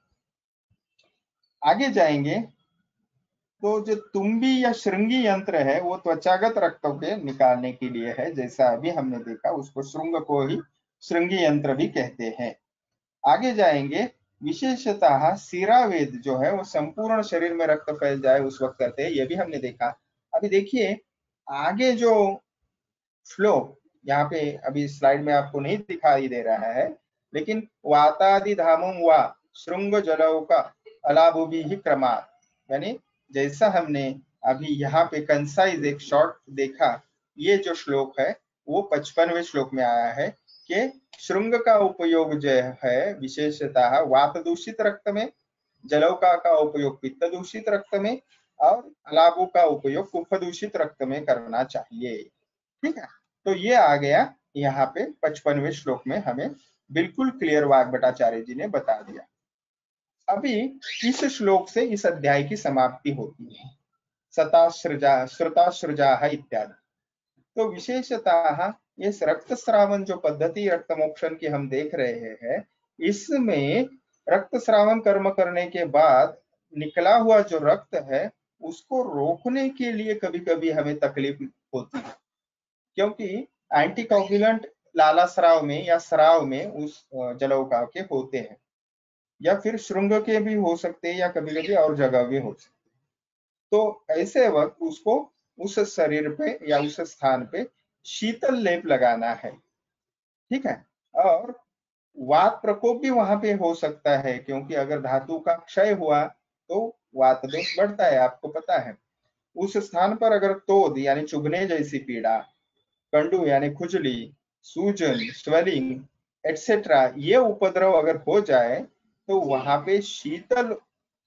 आगे जाएंगे, तो जो तुम्बी या श्रृंगी यंत्र है वो त्वचागत रक्तों के निकालने के लिए है, जैसा अभी हमने देखा, उसको श्रृंग को ही श्रृंगी यंत्र भी कहते हैं। आगे जाएंगे, विशेषतः सिरावेद जो है वो संपूर्ण शरीर में रक्त फैल जाए उस वक्त करते हैं, ये भी हमने देखा। अभी देखिए आगे जो श्लोक यहाँ पे अभी स्लाइड में आपको नहीं दिखाई दे रहा है, लेकिन वातादि धामों वा श्रृंग जलौका अलाभुभि ही क्रमात्, यानी जैसा हमने अभी यहाँ पे कंसाइज एक शॉर्ट देखा, ये जो श्लोक है वो पचपनवें श्लोक में आया है कि श्रृंग का उपयोग जो है विशेषतः वात दूषित रक्त में, जलौका का उपयोग पित्त दूषित रक्त में, और अलाबू का उपयोग कुफ दूषित रक्त में करना चाहिए। ठीक है, तो ये आ गया यहाँ पे पचपनवें श्लोक में, हमें बिल्कुल क्लियर वाग्भटाचार्य जी ने बता दिया। अभी इस श्लोक से इस अध्याय की समाप्ति होती है, सता सृजा श्रुता सृजा इत्यादि। तो विशेषतः इस रक्त श्रावण जो पद्धति रक्त मोक्षण की हम देख रहे हैं, इसमें रक्त श्रावण कर्म करने के बाद निकला हुआ जो रक्त है उसको रोकने के लिए कभी कभी हमें तकलीफ होती है, क्योंकि एंटीकोगुलेंट लाला स्राव में या स्राव में उस जलौका के होते हैं, या फिर श्रृंग के भी हो सकते हैं, या कभी कभी और जगह भी हो सकते हैं। तो ऐसे वक्त उसको उस शरीर पे या उस स्थान पे शीतल लेप लगाना है। ठीक है, और वात प्रकोप भी वहां पे हो सकता है, क्योंकि अगर धातु का क्षय हुआ तो वात दोष बढ़ता है, आपको पता है। उस स्थान पर अगर तोद यानी चुभने जैसी पीड़ा, कंडू यानी खुजली, सूजन, स्वेलिंग एटसेट्रा ये उपद्रव अगर हो जाए तो वहां पे शीतल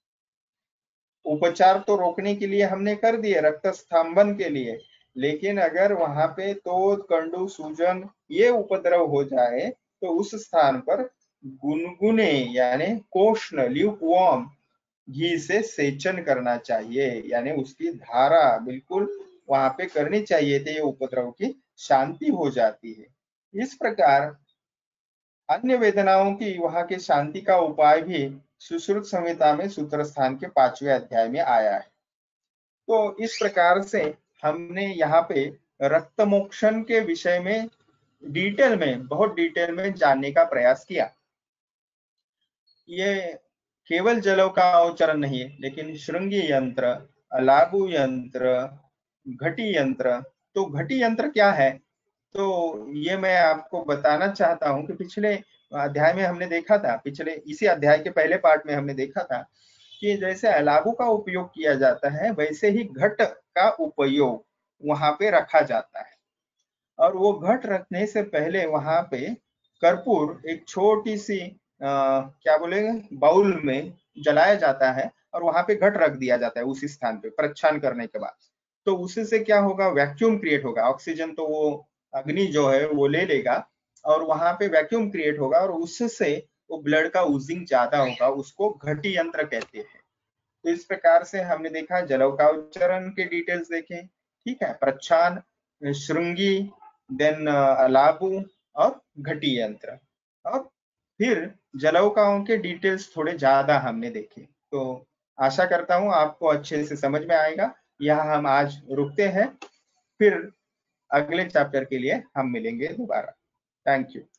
उपचार तो रोकने के लिए हमने कर दिए रक्त स्तंभन के लिए, लेकिन अगर वहां पे तोद, कंडू, सूजन ये उपद्रव हो जाए तो उस स्थान पर गुनगुने यानी कोष्ण ल्यूकवार्म घी से सेचन करना चाहिए, यानी उसकी धारा बिल्कुल वहां पे करनी चाहिए, तो ये उपद्रव की शांति हो जाती है। इस प्रकार अन्य वेदनाओं की वहां के शांति का उपाय भी सुश्रुत संहिता में सूत्र स्थान के पांचवें अध्याय में आया है। तो इस प्रकार से हमने यहाँ पे रक्त मोक्षण के विषय में डिटेल में बहुत डिटेल में जानने का प्रयास किया। ये केवल जलों का उच्चारण नहीं है, लेकिन श्रृंगी यंत्र, अलाबू यंत्र, घटी यंत्र। तो घटी यंत्र क्या है, तो ये मैं आपको बताना चाहता हूं कि पिछले अध्याय में हमने देखा था, पिछले इसी अध्याय के पहले पार्ट में हमने देखा था कि जैसे अलाबू का उपयोग किया जाता है वैसे ही घट का उपयोग वहां पे रखा जाता है, और वो घट रखने से पहले वहां पे कर्पूर एक छोटी सी आ, क्या बोलेंगे बाउल में जलाया जाता है, और वहां पे घट रख दिया जाता है उसी स्थान पे प्रच्छान करने के बाद। तो उससे क्या होगा, वैक्यूम क्रिएट होगा, ऑक्सीजन तो वो अग्नि जो है वो ले लेगा, और वहां पे वैक्यूम क्रिएट होगा, और उससे वो ब्लड का ऊजिंग ज्यादा होगा, उसको घटी यंत्र कहते हैं। तो इस प्रकार से हमने देखा जलौकाचरण के डिटेल्स देखे। ठीक है, प्रच्छान, श्रृंगी, देन अलाबू और घटी यंत्र, और फिर जलौकाओं के डिटेल्स थोड़े ज्यादा हमने देखे। तो आशा करता हूं आपको अच्छे से समझ में आएगा। यहाँ हम आज रुकते हैं। फिर अगले चैप्टर के लिए हम मिलेंगे दोबारा। Thank you.